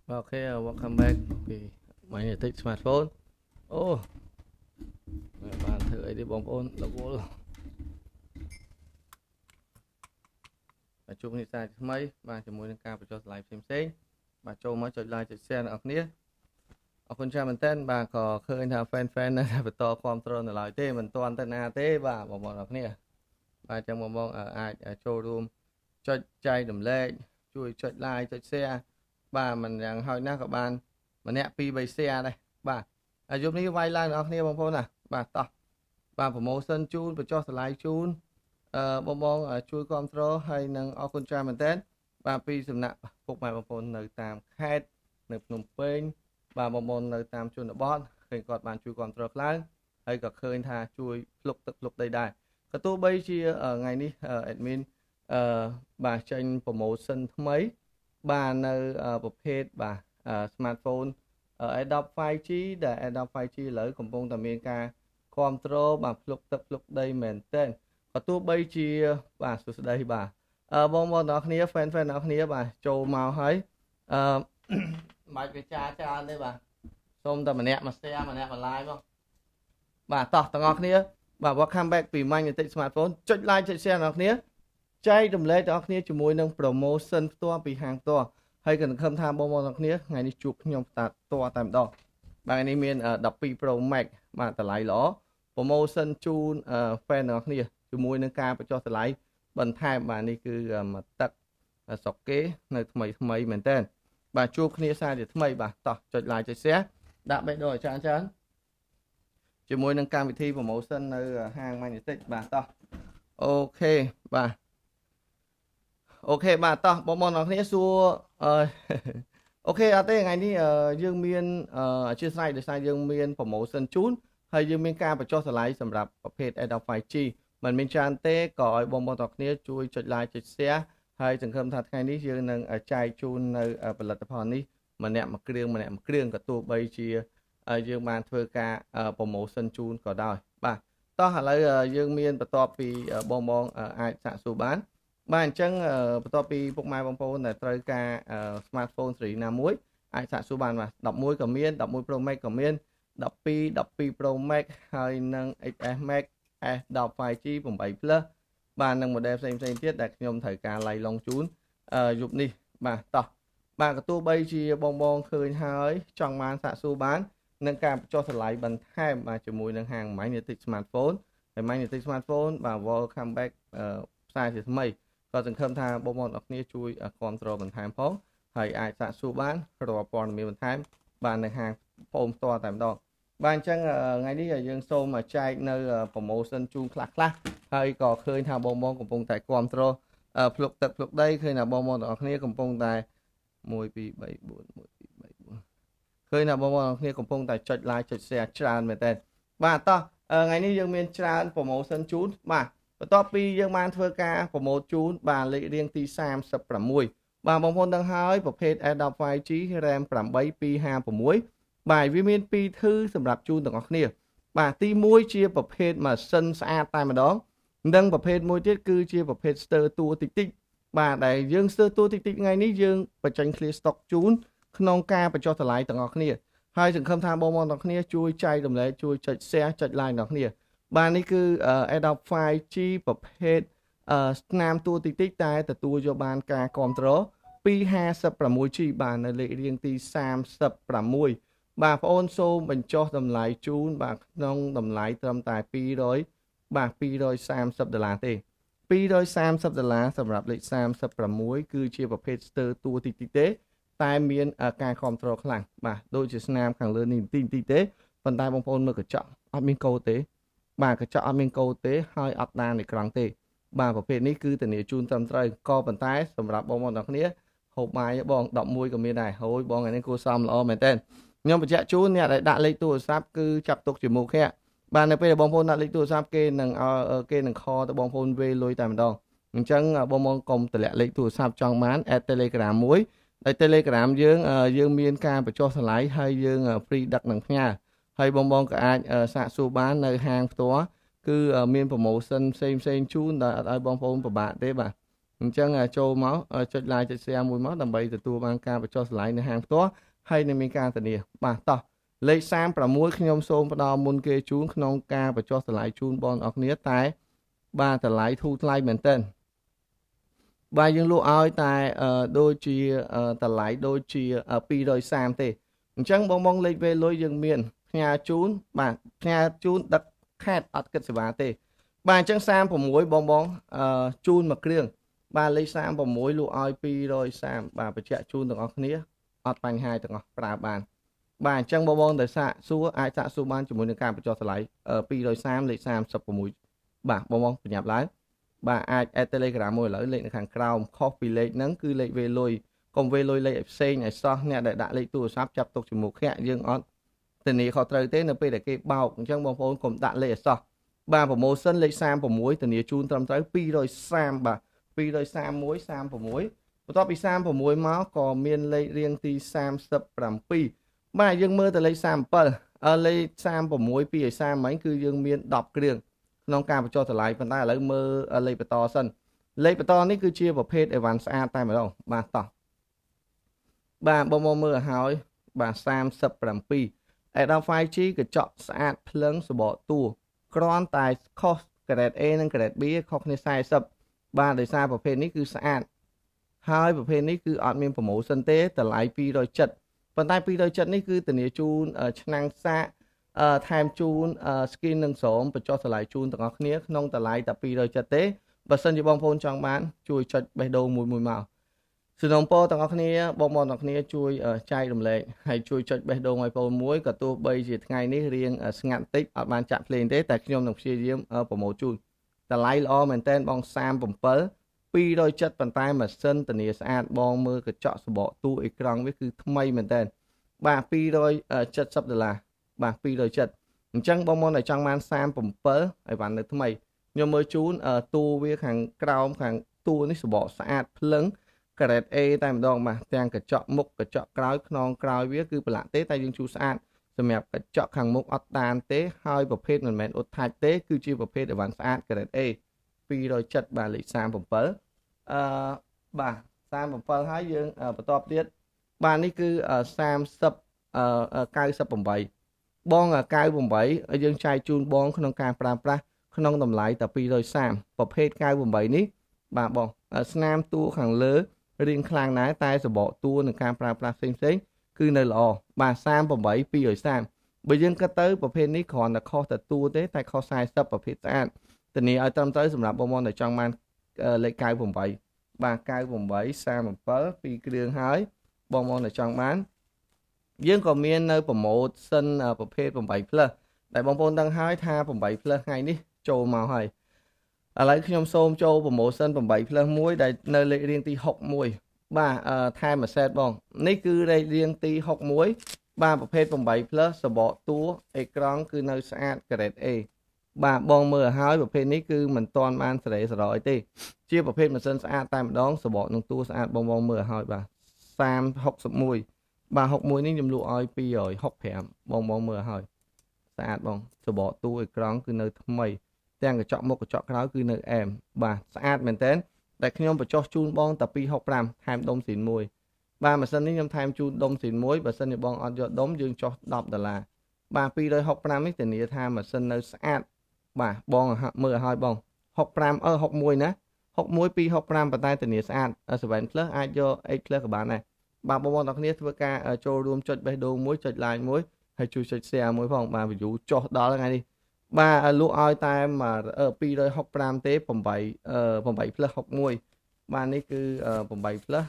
Okay, welcome back ពី Magnetic Smartphone អូបានធ្វើអីទេបងប្អូនរវល់ជួបគ្នាសាជាថ្មីបាទជាមួយនឹងការបញ្ចុះតម្លៃផ្សេងៗបាទចូលមកចុច like ចុច share អ្នកនរគ្នាអរគុណច្រើនមែនតើបាទក៏ឃើញថា fan នៅបន្តគ្រប់គ្រងនៅឡើយទេមិនទាន់ទៅណាទេបាទបងប្អូនអ្នកនរគ្នាបាទចឹងបងអាចចូលរួមចុចចែករំលែកជួយចុច like ចុច share បាទមិនយ៉ាងហោចណាស់ក៏បានម្នាក់2 3 share ដែរបាទយប់នេះវាយឡើងអ្នកនរគ្នាបងប្អូនណាបាទតោះបាទ promotion ជូនបញ្ចុះតម្លៃជូនបងជួយគ្រប់គ្រងហើយនឹងអរគុណច្រើនមែនតើបាទពីសំណាក់ពុកម៉ែបងប្អូននៅតាមខេត្តនៅភ្នំពេញបាទបងប្អូននៅតាមជនបទឃើញគាត់បានជួយគ្រប់គ្រងខ្លាំងហើយក៏ឃើញថាជួយភ្លុកទឹកភ្លុកដីដែរក៏ទោះបីជាថ្ងៃនេះ admin បាទចេញ promotion ថ្មីបាទនៅប្រភេទបាទ smartphone Adopt 5G ដែល Adopt 5G ឥឡូវកំពុងតែមានការគ្រប់គ្រងបាទភ្លុកទឹកភ្លុកដីមែនតើក៏ទោះបីជាបាទសួស្ដីបាទបងប្អូនទាំងអស់គ្នា fan ទាំងអស់គ្នាបាទចូលមកហើយមិនបាច់វាច្រើនទេបាទសូមតែម្នាក់មក share ម្នាក់មក live មកបាទតោះទាំងអស់គ្នាបាទ welcome back ពី Magnetic Smartphone ចុច like ចុច share ទាំងអស់គ្នាចែករំលែកទាំងអស់គ្នាជាមួយនឹង promotion ផ្ទាល់ពីហាងផ្ទាល់ហើយក៏សង្ឃឹមថាបងប្អូនទាំងអស់គ្នាថ្ងៃនេះជួបខ្ញុំផ្ទាល់តែម្ដងបាទនេះមាន12 Pro Max បាទតម្លៃល្អ promotion ជូន fan ទាំងអស់គ្នាជាមួយនឹងការបញ្ចុះតម្លៃបន្ថែមបាទនេះគឺមកទឹកស្រុកគេនៅថ្មីមែនតើបាទជួបគ្នាសារជាថ្មីបាទតោះចុច like ចុច share ដាក់បេះដូងឲ្យច្រើនជាមួយនឹងកម្មវិធី promotion នៅហាង Magnetic បាទតោះអូខេបាទអូខេបាទតោះបងប្អូនទាំងគ្នាសួរអូខេអត់ទេថ្ងៃនេះយើងមានអធិស្ឋានដោយសារយើងមាន promotion ជូនហើយយើងមានការបញ្ចុះតម្លៃសម្រាប់ប្រភេទ Adopt 5G មិនមានច្រើនទេក៏ឲ្យបងប្អូនទាំងគ្នាជួយចុច like ចុច share ហើយសង្ឃឹមថាថ្ងៃនេះយើងនឹងចែកជូននៅផលិតផលនេះម្នាក់មួយគ្រឿងក៏ទោះបីជាយើងបានធ្វើការ promotion ជូនក៏ដោយបាទតោះឥឡូវយើងមានបន្ទាប់ពីបងអាចសាកសួរបានបាទអញ្ចឹងបន្ទាប់ពីពុកម៉ែបងប្អូនដែលត្រូវការ smartphone ស៊េរីណាមួយអាចសាកសួរបានបាទ11ក៏មាន11 Pro Max ក៏មាន12 Pro Max ហើយនឹង XS Max S10 5G 8 Plus បាទនឹង model ផ្សេងទៀតដែលខ្ញុំត្រូវការឡៃឡុងជូនយប់នេះបាទតោះបាទក៏ទោះបីជាបងឃើញហើយចង់បានសាកសួរបាននឹងការបញ្ចុះតម្លៃបន្ថែមបាទជាមួយនឹងហាង Magnetic Smartphone ហើយ Magnetic Smartphone បាទ welcome back ផ្សាយជាថ្មីក៏សង្ឃឹមថាបងប្អូនអរគ្នាជួយគ្រប់គ្រងបន្ថែមផងហើយអាចសាកសួរបានរាល់ព័ត៌មានបន្ថែមបាននៅហាងបងផ្ទាល់តែម្ដងបាទអញ្ចឹងថ្ងៃនេះយើងសូមចែកនៅ promotion ជូនខ្លះហើយក៏ឃើញថាបងកំពុងតែគ្រប់គ្រងភ្លុកទឹកភ្លុកដីឃើញថាបងទាំងអស់គ្នាកំពុងតែ1 2 3 4 1 2 3 4ឃើញថាបងទាំងអស់គ្នាកំពុងតែចុច like ចុច share ច្រើនមែនតើបាទតោះថ្ងៃនេះយើងមានច្រើន promotion ជូនបាទបន្ទាប់ពីយើងបានធ្វើការ promote ជូនបាទលេខរៀងទី36បាទបងប្អូនដឹងហើយប្រភេទ Adopt 5G RAM 8256បាទវាមាន2ធឺសម្រាប់ជូនទាំងអស់គ្នាបាទទី1ជាប្រភេទម៉ាស៊ីនស្អាតតែម្ដងនិងប្រភេទមួយទៀតគឺជាប្រភេទស្ទើរតួតិចបាទដែលយើងស្ទើរតួតិចថ្ងៃនេះយើងបញ្ចេញ clear stock ជូនក្នុងការបញ្ចុះតម្លៃទាំងអស់គ្នាហើយសង្ឃឹមថាបងប្អូនទាំងគ្នាជួយចែករំលែកជួយចុច share ចុច like ទាំងគ្នាបាទនេះគឺ Adopt 5G ប្រភេទស្នាមតួតិចតែទទួលយកបានការគ្រប់គ្រងពី 56G បាទនៅលេខរៀងទី36បាទបងអូនសូមបញ្ចុះតម្លៃជូនបាទក្នុងតម្លៃត្រឹមតែ200បាទ$230ទេ$230សម្រាប់លេខ36គឺជាប្រភេទស្ទើរតួតិចទេតែមានការគ្រប់គ្រងខ្លាំងបាទដូចជាស្នាមខាងលើនេះតិចទេប៉ុន្តែបងប្អូនមើលកញ្ចក់អត់មានកូដទេបាទកញ្ចក់អត់មានកូដទេហើយអត់ដានអេក្រង់ទេបាទប្រភេទនេះគឺធានាជូនត្រឹមត្រូវក៏ប៉ុន្តែសម្រាប់បងប្អូនទាំងគ្នាហូបបាយបង11ក៏មានដែរហូយបងថ្ងៃនេះគួរសមល្អមែនតើខ្ញុំបញ្ជាក់ជូនអ្នកដែលដាក់លេខទូរស័ព្ទគឺចាប់ទុកជាមុខហ่ะបាទនៅពេលបងប្អូនដាក់លេខទូរស័ព្ទគេនឹងខទៅបងប្អូនវេលុយតែម្ដងអញ្ចឹងបងប្អូនកុំតម្លាក់លេខទូរស័ព្ទចង់បាន add Telegram មួយហើយ Telegram យើងមានការបញ្ចុះតម្លៃហើយយើង free ដឹកនឹងផ្ញើហើយបងក៏អាចសាកសួរបាននៅហាងផ្ទាល់គឺមាន promotion ផ្សេងជូនដែលអត់ឲ្យបងប្អូនពិបាកទេបាទ chẳng châu máu chốt like chốt share mùi máu đầm bầy từ tua ban ca và cho lạiใน hàng tó hayในมีการตนีบ่าต่อលេខ36ខ្ញុំសូមផ្ដល់មុនគេជូនក្នុងការបញ្ចុះតម្លៃជូនបងអរគ្នាតែបាទតម្លៃធូរថ្លៃមែនទែនបាទយើងលក់ឲ្យតែដូចជាតម្លៃដូចជា230ទេអញ្ចឹងបងលេខវេលុយយើងមានផ្ញើជូនបាទផ្ញើជូនដឹកខេតអត់គិតសេវាទេបាទអញ្ចឹង36បងជូនមួយគ្រឿងបាទលេខ36លក់ឲ្យ230បាទបញ្ជាក់ជូនទាំងអស់គ្នាអត់បញ្ហាទាំងអស់ប្រើបានបាទអញ្ចឹងបងទៅសាកសួរអាចសាកសួរបានជាមួយនឹងការបញ្ចុះតម្លៃ230លេខ36បាទបងប្រញាប់ឡើងបាទអាច add Telegram មួយឥឡូវលេខនៅខាងក្រោមខុសពីលេខហ្នឹងគឺលេខវេលុយកុំវេលុយលេខផ្សេងឲ្យសោះអ្នកដែលដាក់លេខទូរស័ព្ទចាប់ទុកជាមួយគ្នាយើងអត់ធានាខុសត្រូវទេនៅពេលដែលគេបោកអញ្ចឹងបងប្អូនកុំដាក់លេខឲ្យសោះបាទ promotion លេខ36ធានាជូនត្រឹមត្រូវ230បាទ231 36បន្ទាប់ពី36មកក៏មានលេខរៀងទី37បាទយើងមើលទៅលេខ37លេខ36 230មិញគឺយើងមាន10គ្រឿងក្នុងការបញ្ចុះតម្លៃប៉ុន្តែឥឡូវមើលលេខបន្តសិនលេខបន្តនេះគឺជាប្រភេទអីវ៉ាន់ស្អាតតែម្ដងបាទតោះបាទបងមើលឲ្យហើយបាទ37 Adapter 5G កញ្ចក់ស្អាតភ្លឹងសបកតួគ្រាន់តែខុស grade A និង grade B ខុសគ្នា40បាទដោយសារប្រភេទនេះគឺស្អាតហើយប្រភេទនេះគឺអត់មាន promotion ទេតម្លៃ270ប៉ុន្តែ270នេះគឺធានាជូនឆ្នាំងសាកថែមជូន skin និងស្រោមបញ្ចុះតម្លៃជូនទាំងអស់គ្នាក្នុងតម្លៃតែ270ទេបើសិនជាបងប្អូនចង់បានជួយចុចបេះដូងមួយមកសនំពោទាំងអស់គ្នាបងប្អូនទាំងគ្នាជួយចែករំលែកហើយជួយចុចបេះដូងឲ្យបងមួយក៏ទោះបីជាថ្ងៃនេះរៀងស្ងាត់តិចអត់បានចាក់ភ្លេងទេតែខ្ញុំនឹងព្យាយាមប្រម៉ូទជូនតម្លៃល្អមែនតើបង37 270ប៉ុន្តែម៉ាស៊ីនធានាស្អាតបងមើលកញ្ចក់សបកទូអេក្រង់វាគឺថ្មីមែនតើបាទ$270បាទ270អញ្ចឹងបងប្អូនឲ្យចង់បាន37ឲ្យបាននៅថ្មីខ្ញុំមើលជូនទូវាខាងក្រោមខាងទូនេះសបកស្អាតភ្លឹងgrade A តែម្ដងបាទទាំងកញ្ចក់មុខកញ្ចក់ក្រោយខ្នងក្រោយវាគឺប្រឡាក់ទេតែយើងជូរស្អាតសម្រាប់កញ្ចក់ខាងមុខអត់តានទេហើយប្រភេទមិនមែនអ៊ុតថាច់ទេគឺជាប្រភេទអីវ៉ាន់ស្អាត grade A 270បាទលេខ37បាទ37ហើយយើងបន្តទៀតបាទនេះគឺ38បង98យើងចែកជូនបងក្នុងការប្រើប្រាស់ក្នុងតម្លៃតែ230ប្រភេទ98នេះបាទបងស្នាមតួខាងលើរៀងខ្លាំងណាស់តែសបកតួនឹងការប្រើប្រាស់ផ្សេងគឺនៅល្អបាទ38 230បើយើងគិតទៅប្រភេទនេះគ្រាន់តែខុសតែតួទេតែខុស40ប្រភេទស្អាតធានាឲ្យត្រឹមត្រូវសម្រាប់បងប្អូនដែលចង់បានលេខ98បាទ98 37 2គ្រឿងហើយបងប្អូនដែលចង់បានយើងក៏មាននៅប្រម៉ូទសិនប្រភេទ8 plus ដែលបងប្អូនដឹងហើយថា8 plus ថ្ងៃនេះចូលមកហើយឥឡូវខ្ញុំសូមចូល promotion 8 plus មួយដែលនៅលេខរៀងទី61បាទថែមមួយសេតបងនេះគឺលេខរៀងទី61បាទប្រភេទ8 plus សបកតួអេក្រង់គឺនៅស្អាត grade A បាទបងមើលឲ្យហើយប្រភេទនេះគឺមិនទាន់បានសេរីសរអីទេជាប្រភេទម៉ាស៊ីនស្អាតតែម្ដងសបកនឹងតួស្អាតបងមើលឲ្យហើយបាទ61បាទ61នេះខ្ញុំលក់ឲ្យ265បងមើលឲ្យហើយស្អាតបងសបកតួអេក្រង់គឺនៅថ្មីទាំងកញ្ចក់មុខកញ្ចក់ក្រោយគឺនៅអែមបាទស្អាតមែនតើតែខ្ញុំបញ្ចុះជូនបងតែ265ថែមដុំស៊ីនមួយបាទម៉ាស៊ីននេះខ្ញុំថែមជូនដុំស៊ីនមួយបើសិនជាបងអត់យកដុំយើងចុះ$10បាទ265នេះធានាថាម៉ាស៊ីននៅស្អាតបាទបងមើលឲ្យហើយបង65 61ណា61 265ប៉ុន្តែធានាស្អាត7 plus អាចយក8 plus ក៏បានដែរបាទបងប្អូនទាំងគ្នាធ្វើការចូលរួមចុចបេះដូងមួយចុច like មួយហើយជួយចុច share មួយផងបាទ view ចុះដល់ថ្ងៃនេះបាទលក់ឲ្យតែ265ទេ8 plus 61បាទនេះគឺ8 plus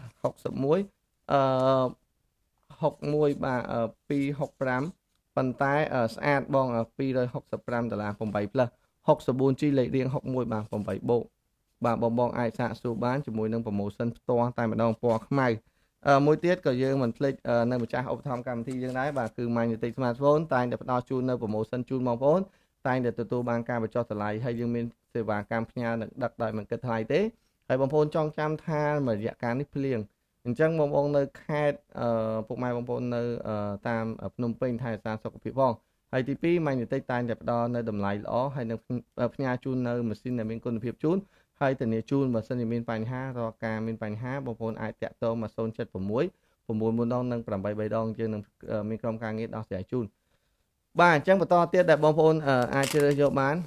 6161បាទ265ប៉ុន្តែស្អាតបង$265 8 plus 64G លេខរៀង61បាទ8បូកបាទបងអាចសាកសួរបានជាមួយនឹង promotion ផ្ទាល់តែម្ដងពណ៌ខ្មៅមួយទៀតក៏យើងមិនភ្លេចនៅម្ចាស់ឧបត្ថម្ភកម្មវិធីយើងដែរបាទគឺ Magnetic Smartphone តែងតែផ្ដល់ជូននៅ promotion ជូនបងប្អូនតែងតែទទួលបានការបញ្ចុះតម្លៃហើយយើងមានសេវាកម្មផ្ញើនិងដឹកដោយមិនគិតថ្លៃទេហើយបងប្អូនចងចាំថាមួយរយៈកាលនេះភ្លៀងអញ្ចឹងបងប្អូននៅខេត្តពុកម៉ែបងប្អូននៅតាមភ្នំពេញថែរក្សាសុខភាពផងហើយទី2 Magnetic តែងតែផ្ដល់នៅតម្លៃល្អហើយនឹងផ្ញើជូននៅម៉ាស៊ីនដែលមានគុណភាពជូនហើយធានាជូនបើសិនជាមានបញ្ហារកការមានបញ្ហាបងប្អូនអាចតាក់ទងមក076 9 ដងនិង8 3 ដងយើងនឹងមានក្រុមការងារដោះស្រាយជូនបាទអញ្ចឹងបន្តទៀតដែលបងប្អូនអាចជ្រើសយកបាន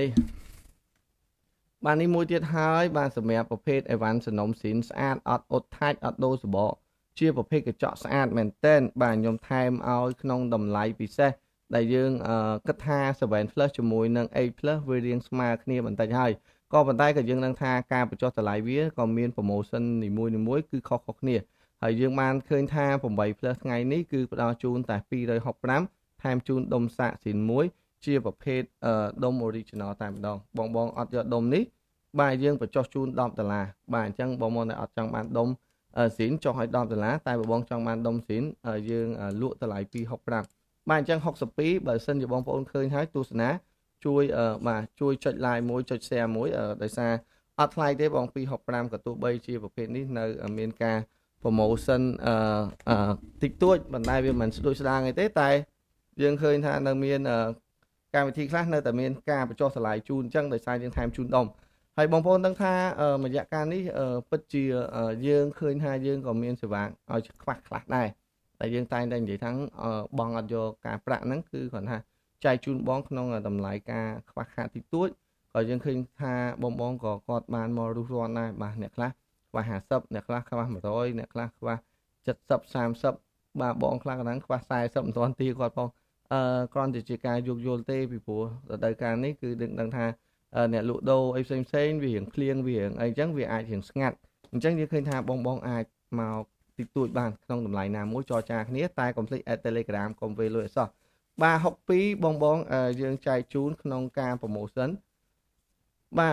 បាទនេះមួយទៀតហើយបាទសម្រាប់ប្រភេទអីវ៉ាន់សំណុំស៊ីនស្អាតអត់អ៊ុតថាច់អត់ដូរសបកជាប្រភេទកញ្ចក់ស្អាតមែនទែនបាទខ្ញុំថែមឲ្យក្នុងតម្លៃពិសេសដែលយើងគិតថា7 plus ជាមួយនឹង8 plus វារៀងស្មើគ្នាបន្តិចហើយក៏ប៉ុន្តែក៏យើងនឹងថាការបញ្ចុះតម្លៃវាក៏មាន promotion នីមួយៗគឺខុសៗគ្នាហើយយើងបានឃើញថា8 plus ថ្ងៃនេះគឺផ្ដល់ជូនតែ265ថែមជូនដុំសាកស៊ីនមួយជាប្រភេទដុំ original តែម្ដងបងអត់យកដុំនេះបាទយើងបញ្ចុះជូន$10បាទអញ្ចឹងបងអត់ចង់បានដុំស៊ីនចុះឲ្យ$10តែបងចង់បានដុំស៊ីនយើងលក់តម្លៃ265បាទអញ្ចឹង62បើសិនជាបងប្អូនឃើញហើយទស្សនាជួយចុច like មួយចុច share មួយដោយសារអត់ថ្លៃទេបង265ក៏ទោះបីជាប្រភេទនេះនៅមានការ promotion តិចតួចប៉ុន្តែវាមិនស្ដួចស្ដាងអីទេតែយើងឃើញថានៅមានកម្មវិធីខ្លះនៅតែមានការបញ្ចុះតម្លៃជូនអញ្ចឹងដោយសារយើងថែមជូនដុំហើយបងប្អូនដឹងថារយៈកាលនេះពិតជាយើងឃើញថាយើងក៏មានសេវាឲ្យខ្វះខ្លះដែរតែយើងតែងតែនិយាយថាបងអត់យកការប្រាក់ហ្នឹងគឺគាត់ថាចែកជូនបងក្នុងតម្លៃការខ្វះខាតតិចតួចក៏យើងឃើញថាបងក៏គាត់បានមករស់រាន់ដែរបាទអ្នកខ្លះខ្វះ50អ្នកខ្លះខ្វះ100អ្នកខ្លះខ្វះ70 30បាទបងខ្លះកណ្ដឹងខ្វះ40មិនទាន់ទីគាត់ផងគ្រាន់តែជាការយោគយល់ទេពីព្រោះរដូវកាលនេះគឺដឹងថាអ្នកលក់ដូរអីផ្សេងវារៀងភ្លៀងវារៀងអីចឹងវាអាចរៀងស្ងាត់អញ្ចឹងយើងឃើញថាបងអាចមកតិចតួចបានក្នុងតម្លៃណាមួយចរចាគ្នាតែកុំភ្លេច Telegram កុំវេលុយអសោះបាទ62បងយើងចែកជូនក្នុងការ promotion បាទ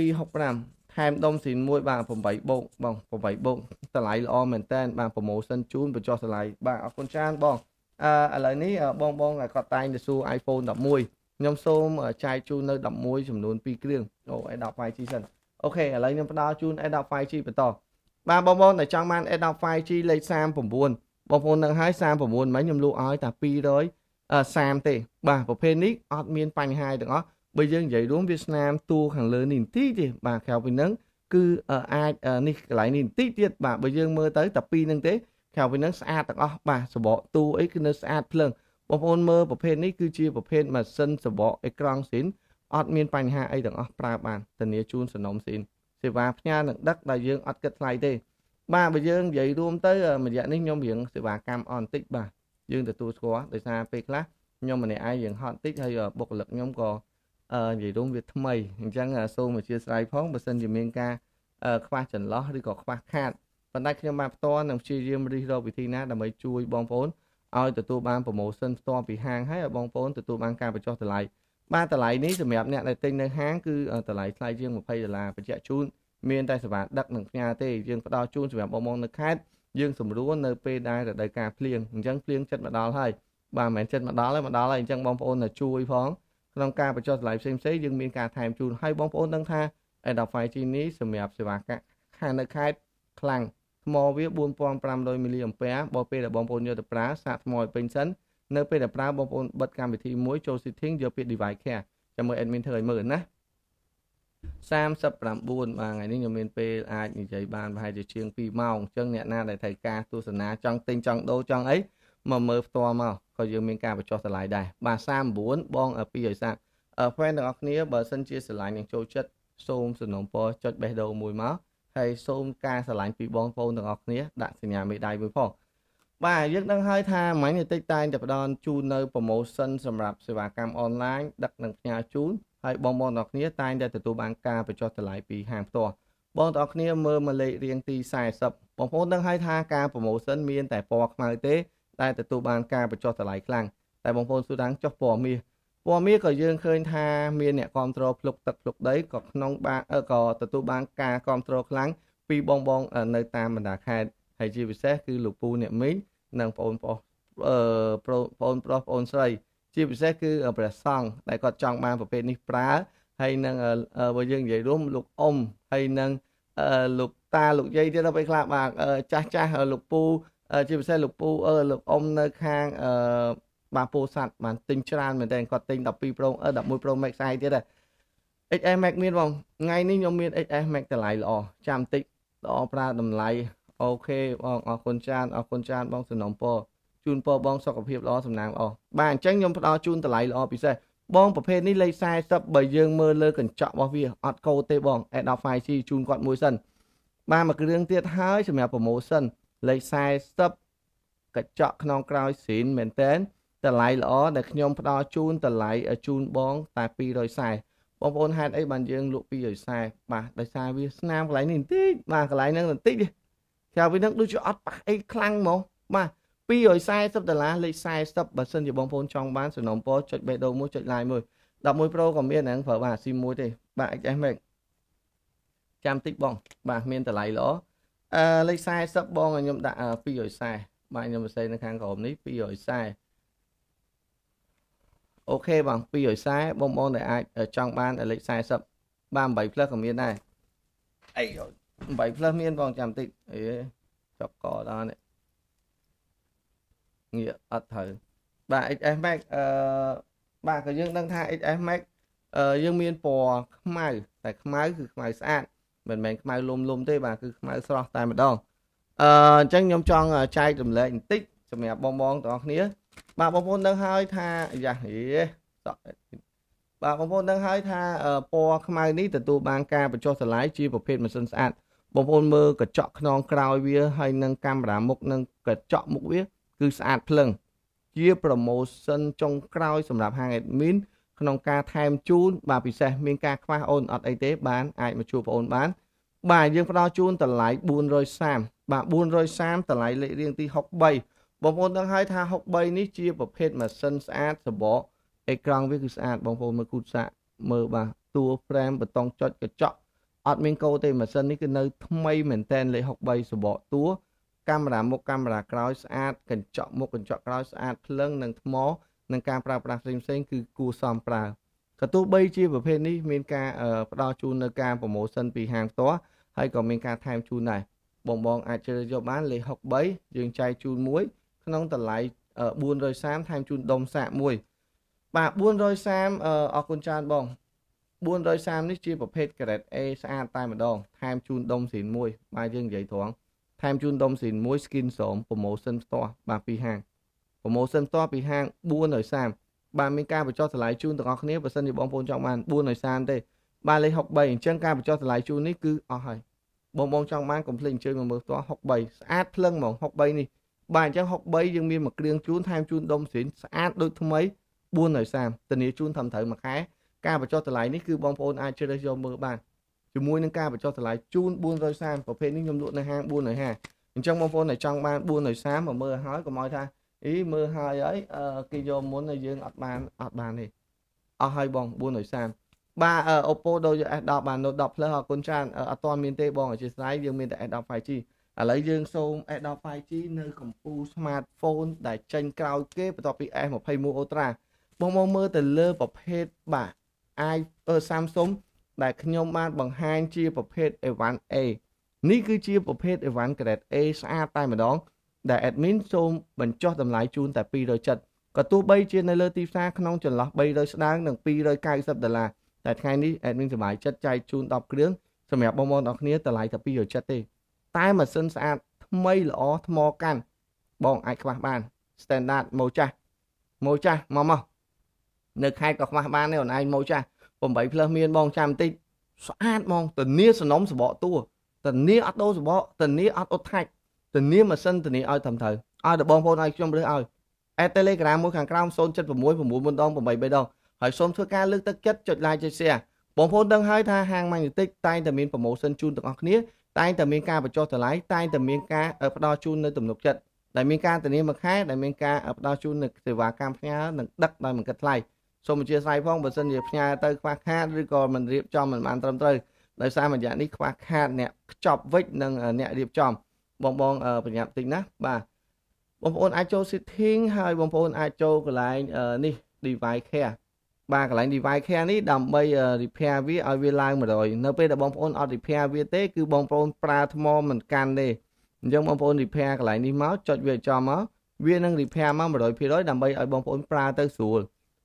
265ថែមដុំស៊ីនមួយបាទ8បូកបង8បូកតម្លៃល្អមែនតើបាទ promotion ជូនបញ្ចុះតម្លៃបាទអរគុណច្រើនបងឥឡូវនេះបងគាត់តែងទៅសួរ iPhone 11ខ្ញុំសូមចែកជូននៅ11ចំនួន2គ្រឿងA10 5G សិនអូខេឥឡូវខ្ញុំផ្ដល់ជូន A10 5G បន្តបាទបងដែលចង់បាន A10 5G លេខ39បងប្អូននឹងឲ្យ39មិញខ្ញុំលក់ឲ្យតែ230ទេបាទប្រភេទនេះអត់មានបញ្ហាទាំងអស់បើយើងនិយាយរួមវាស្នាមតួខាងលើនេះបន្តិចទេបាទក្រៅពីហ្នឹងគឺអាចនេះកន្លែងនេះបន្តិចទៀតបាទបើយើងមើលទៅតែពីរហ្នឹងទេក្រៅពីហ្នឹងស្អាតទាំងអស់បាទសបកតួអីគឺនៅស្អាតភ្លើងបងប្អូនមើលប្រភេទនេះគឺជាប្រភេទម៉ាស៊ីនសបកអេក្រង់ស៊ីនអត់មានបញ្ហាអីទាំងអស់ប្រើបានធានាជូនសំណុំស៊ីនសេវាផ្ញើនឹងដឹកដែលយើងអត់គិតថ្លៃទេបាទបើយើងនិយាយរួមទៅរយៈនេះខ្ញុំរៀងសេវាកម្មអន់តិចបាទយើងទទួលស្គាល់ដោយសារពេលខ្លះខ្ញុំម្នាក់ឯងរៀងហត់តិចហើយបុគ្គលិកខ្ញុំក៏និយាយរួមវាថ្មីអញ្ចឹងសូមអធិស្ឋានផងបើសិនជាមានការខ្វះចន្លោះឬក៏ខ្វះខាតប៉ុន្តែខ្ញុំបានផ្ទាល់នឹងព្យាយាមរិះរកវិធីណាដើម្បីជួយបងប្អូនឲ្យទទួលបាន promotion ផ្ទាល់ពីហាងហើយឲ្យបងប្អូនទទួលបានការបញ្ចុះតម្លៃបាទតម្លៃនេះសម្រាប់អ្នកដែលទិញនៅហាងគឺតម្លៃថ្លៃជាង$20បញ្ជាក់ជូនមានតែសេវាដឹកនិងផ្ញើទេយើងផ្ដល់ជូនសម្រាប់បងប្អូននៅខេត្តយើងសម្រួលនៅពេលដែលរដូវកាលភ្លៀងអញ្ចឹងភ្លៀងចិត្តមកដល់ហើយបាទមិនមែនចិត្តមកដល់ហើយអញ្ចឹងបងប្អូនជួយផងក្នុងការបញ្ចុះតម្លៃផ្សេងយើងមានការថែមជូនហើយបងប្អូនដឹងថា A10 5G នេះសម្រាប់សេវាកម្មខាងនៅខេត្តខ្លាំងថ្មវា4500មីលីអាំពែបើពេលដែលបងប្អូនយកទៅប្រើសាកថ្មឲ្យពេញសិននៅពេលដែលប្រើបងប្អូនបិទកម្មវិធីមួយចូល setting យកពាក្យ device care ចាំមើល admin ធ្វើឲ្យមើលណា39បាទថ្ងៃនេះខ្ញុំមានពេលអាចនិយាយបានប្រហែលជាជាង2ម៉ោងអញ្ចឹងអ្នកណាដែលត្រូវការទស្សនាចង់ទិញចង់ដូរចង់អីមកមើលផ្ទាល់មកក៏យើងមានការបញ្ចុះតម្លៃដែរបាទ39បង230fan ទាំងអស់គ្នាបើសិនជាស្រឡាញ់នឹងចូលចិត្តសូមសំណូមពរចុចបេះដូងមួយមកហើយសូមការស្រឡាញ់ពីបងប្អូនទាំងអស់គ្នាដាក់សញ្ញាមេដៃមួយផងបាទយើងដឹងហើយថាមិញតិចតែងតែផ្ដល់ជូននៅ promotion សម្រាប់សេវាកម្ម online ដឹកនិងផ្ញើជូនហើយបងប្អូនទាំងអស់គ្នាតែងតែទទួលបានការបញ្ចុះតម្លៃពីហាងផ្ទាល់បងទាំងអស់គ្នាមើលមកលេខរៀងទី40បងប្អូនដឹងហើយថាការ promotion មានតែពណ៌ខ្មៅទេតែទទួលបានការបញ្ចុះតម្លៃខ្លាំងតែបងប្អូនសួរថាចុះពណ៌មាសក៏យើងឃើញថាមានអ្នកគ្រប់គ្រងភ្លុកទឹកភ្លុកដីក៏ក្នុងក៏ទទួលបានការគ្រប់គ្រងខ្លាំងពីបងនៅតាមបណ្ដាខេត្តហើយជាពិសេសគឺលោកពូអ្នកមីងនិងបងប្អូនប្រុសបងប្អូនស្រីជាពិសេសគឺព្រះសង្ឃដែលគាត់ចង់បានប្រភេទនេះប្រើហើយនឹងបើយើងនិយាយរួមលោកអ៊ំហើយនឹងលោកតាលោកយាយទៀតដល់ពេលខ្លះបាទចាស់លោកពូជាពិសេសលោកពូលោកអ៊ំនៅខាងបាទពោធិ៍សាត់បានទិញច្រើនមែនតើគាត់ទិញ12 Pro 11 Pro Max ហើយទៀត XS Max មានបងថ្ងៃនេះខ្ញុំមាន XS Max តម្លៃល្អចាំតិចល្អប្រើតម្លៃអូខេបងអរគុណច្រើនបងសំណូមពរជូនពរបងសុខភាពល្អសំណាងល្អបាទអញ្ចឹងខ្ញុំផ្ដល់ជូនតម្លៃល្អពិសេសបងប្រភេទនេះលេខ40បើយើងមើលលើកញ្ចក់របស់វាអត់កូដទេបង A10 5G ជូនគាត់មួយសិនបាទមួយគ្រឿងទៀតហើយសម្រាប់ promotion លេខ40កញ្ចក់ខ្នងក្រោយស៊ីនមែនតែនតម្លៃល្អដែលខ្ញុំផ្ដល់ជូនតម្លៃជូនបងតែ240បងប្អូនហេតុអីបានយើងលក់240បាទដោយសារវាស្នាមកន្លែងនេះបន្តិចបាទកន្លែងហ្នឹងបន្តិចក្រៅពីហ្នឹងដូចជាអត់ប៉ះអីខ្លាំងហ្មងបាទ$240លេខ40បើសិនជាបងប្អូនចង់បានសំណូមពរចុចបេះដូងមួយចុច like មួយ11 Pro ក៏មានហ្នឹងប្រើបាន SIM មួយទេបាទ XS Max ចាំតិចបងបាទមានតម្លៃល្អលេខ40បងខ្ញុំដាក់240បាទខ្ញុំសរសេរនៅខាងក្រោមនេះ240អូខេបង240បងប្អូនដែលអាចចង់បានលេខ40បាទ8 plus ក៏មានដែរអី8 plus មានបងចាំតិចអីចប់កដល់នេះងាកអត់ត្រូវបាទ XS Max បាទក៏យើងដឹងថា XS Max យើងមានពណ៌ខ្មៅតែខ្មៅគឺខ្មៅស្អាតមិនមែនខ្មៅលុំទេបាទគឺខ្មៅស្រស់តែម្ដងអញ្ចឹងខ្ញុំចង់ចែករំលែកបន្តិចសម្រាប់បងទាំងអស់គ្នាបាទបងប្អូនដឹងហើយថាយ៉ាបាទបងប្អូនដឹងហើយថាពណ៌ខ្មៅនេះទទួលបានការបញ្ចុះតម្លៃជាប្រភេទម៉ាស៊ីនស្អាតបងប្អូនមើលកញ្ចក់ខ្នងក្រោយវាហើយនឹងកាមេរ៉ាមុខនិងកញ្ចក់មុខវាគឺស្អាតភ្លឹងជា promotion ចុងក្រោយសម្រាប់ហាង admin ក្នុងការថែមជូនបាទពិសេសមានការខ្វះអូនអត់អីទេបានអាចមកជួបបងអូនបានបាទយើងផ្ដល់ជូនតម្លៃ430បាទ430តម្លៃលេខរៀងទី63បងប្អូនដឹងហើយថា63នេះជាប្រភេទម៉ាស៊ីនស្អាតសបកអេក្រង់វាគឺស្អាតបងប្អូនមើលគូតសាក់មើលបាទតួ frame បតុងចុចកញ្ចក់អត់មានកោទេម៉ាស៊ីននេះគឺនៅថ្មីមែនតែនលេខ63សបកតួកាមេរ៉ាមុខកាមេរ៉ាក្រោយស្អាតកញ្ចក់មុខកញ្ចក់ក្រោយស្អាតភ្លឹងនិងថ្មនិងការប្រើប្រាស់ផ្សេងគឺគួរសមប្រើក៏ទោះបីជាប្រភេទនេះមានការផ្ដល់ជូននៅការ promotion ពីហាងផ្ទាល់ហើយក៏មានការថែមជូនដែរបងអាចជ្រើសយកបានលេខ63យើងចែកជូនមួយក្នុងតម្លៃ430ថែមជូនដុំសាកមួយបាទ430អរគុណច្រើនបង430នេះជាប្រភេទ grade A ស្អាតតែម្ដងថែមជូនដុំស៊ីនមួយបាទយើងនិយាយត្រង់ថែមជូនដុំស៊ីនមួយ skin ស្រោម promotion ផ្ទាល់បាទពីហាង promotion ផ្ទាល់ពីហាង430បាទមានការបញ្ចុះតម្លៃជូនទាំងអស់គ្នាបើសិនជាបងប្អូនចង់បាន430ទេបាទលេខ63អញ្ចឹងការបញ្ចុះតម្លៃជូននេះគឺអស់ហើយបងចង់បានកុំភ្លេចអញ្ជើញមកមើលផ្ទាល់63ស្អាតភ្លឹងហ្មង63នេះបាទអញ្ចឹង63យើងមានមួយគ្រឿងជូនថែមជូនដុំស៊ីនស្អាតដូចថ្មី430ធានាជូនត្រឹមត្រូវមួយខែការបញ្ចុះតម្លៃនេះគឺបងប្អូនអាចជ្រើសយកមើលបានជាមួយនឹងការបញ្ចុះតម្លៃជូន430ប្រភេទនេះខ្ញុំលក់នៅហាង450អញ្ចឹងបងប្អូនដែលចង់បាន430មកមើលហើយកុំឲ្យថាអីមើលហើយគេយកមុនហើយយើងអត់បានទេអស់ហើយបង430បាទ Oppo ដូច S10 បាន Note 10 Plus អរគុណច្រើនអត់ទាន់មានទេបងអធិស្ឋានយើងមានតែ S10 5G ឥឡូវយើងសូម S10 5G នៅកម្ពុជា smartphone ដែលចេញក្រោយគេបន្ទាប់ពី S21 Ultra បងមើលទៅលើប្រភេទបាទ Samsung ដែលខ្ញុំបានបង្ហាញជាប្រភេទ A1A នេះគឺជាប្រភេទ A1 grade A ស្អាតតែម្ដងដែល admin សូមបញ្ចុះតម្លៃជូនតែ270ក៏ទោះបីជានៅលើទីផ្សារក្នុងចន្លោះ300ស្ដើងនិង$290តែថ្ងៃនេះ admin សប្បាយចិត្តចែកជូន10គ្រឿងសម្រាប់បងប្អូនទាំងគ្នាតម្លៃតែ270ទេតែម៉ាស៊ីនស្អាតថ្មីល្អថ្មកាន់បងអាចខ្វះបាន standard ម៉ូចាស់មកនៅខេត្តក៏ខ្វះបានដែរអូនឯងម៉ូចាស់8 plus មានបងចាំបន្តិចស្អាតហ្មងធានាសំណុំសបកតួធានាអត់ដូរសបកធានាអត់អត់ថាច់ធានាម៉ាស៊ីនធានាឲ្យត្រឹមត្រូវឲ្យតែបងប្អូនឲ្យខ្ញុំរើសឲ្យ Telegram មួយខាងក្រោម076 9 8 3ហើយសូមធ្វើការលើកទឹកចិត្តចុច like ចុច share បងប្អូនដឹងហើយថាហាង Magnetic តែងតែមាន promotion ជូនទាំងអស់គ្នាតែងតែមានការបញ្ចុះតម្លៃតែងតែមានការផ្ដល់ជូននៅទំនុកចិត្តដែលមានការធានាមួយខែដែលមានការផ្ដល់ជូននៅសេវាកម្មផ្ញើនិងដឹកដោយមិនគិតថ្លៃសូមអធិស្ឋានផងបើសិនជាផ្ញើទៅខ្វះខាតឬក៏មិនរៀបចំមិនបានត្រឹមត្រូវដោយសារមួយយ៉ាងនេះខ្វះខាតអ្នកខ្ចប់វិចនិងអ្នករៀបចំបងប្រញាប់តិចណាបាទបងប្អូនអាចចូល setting ហើយបងប្អូនអាចចូលកន្លែងនេះ device care បាទកន្លែង device care នេះដើម្បី repair វាឲ្យវាឡើង100នៅពេលដែលបងប្អូនអត់ repair វាទេគឺបងប្អូនប្រើថ្មមិនកាន់ទេអញ្ចឹងបងប្អូន repair កន្លែងនេះមកចុចវាចំមកវានឹង repair មក100% ដើម្បីឲ្យបងប្អូនប្រើទៅស្រួល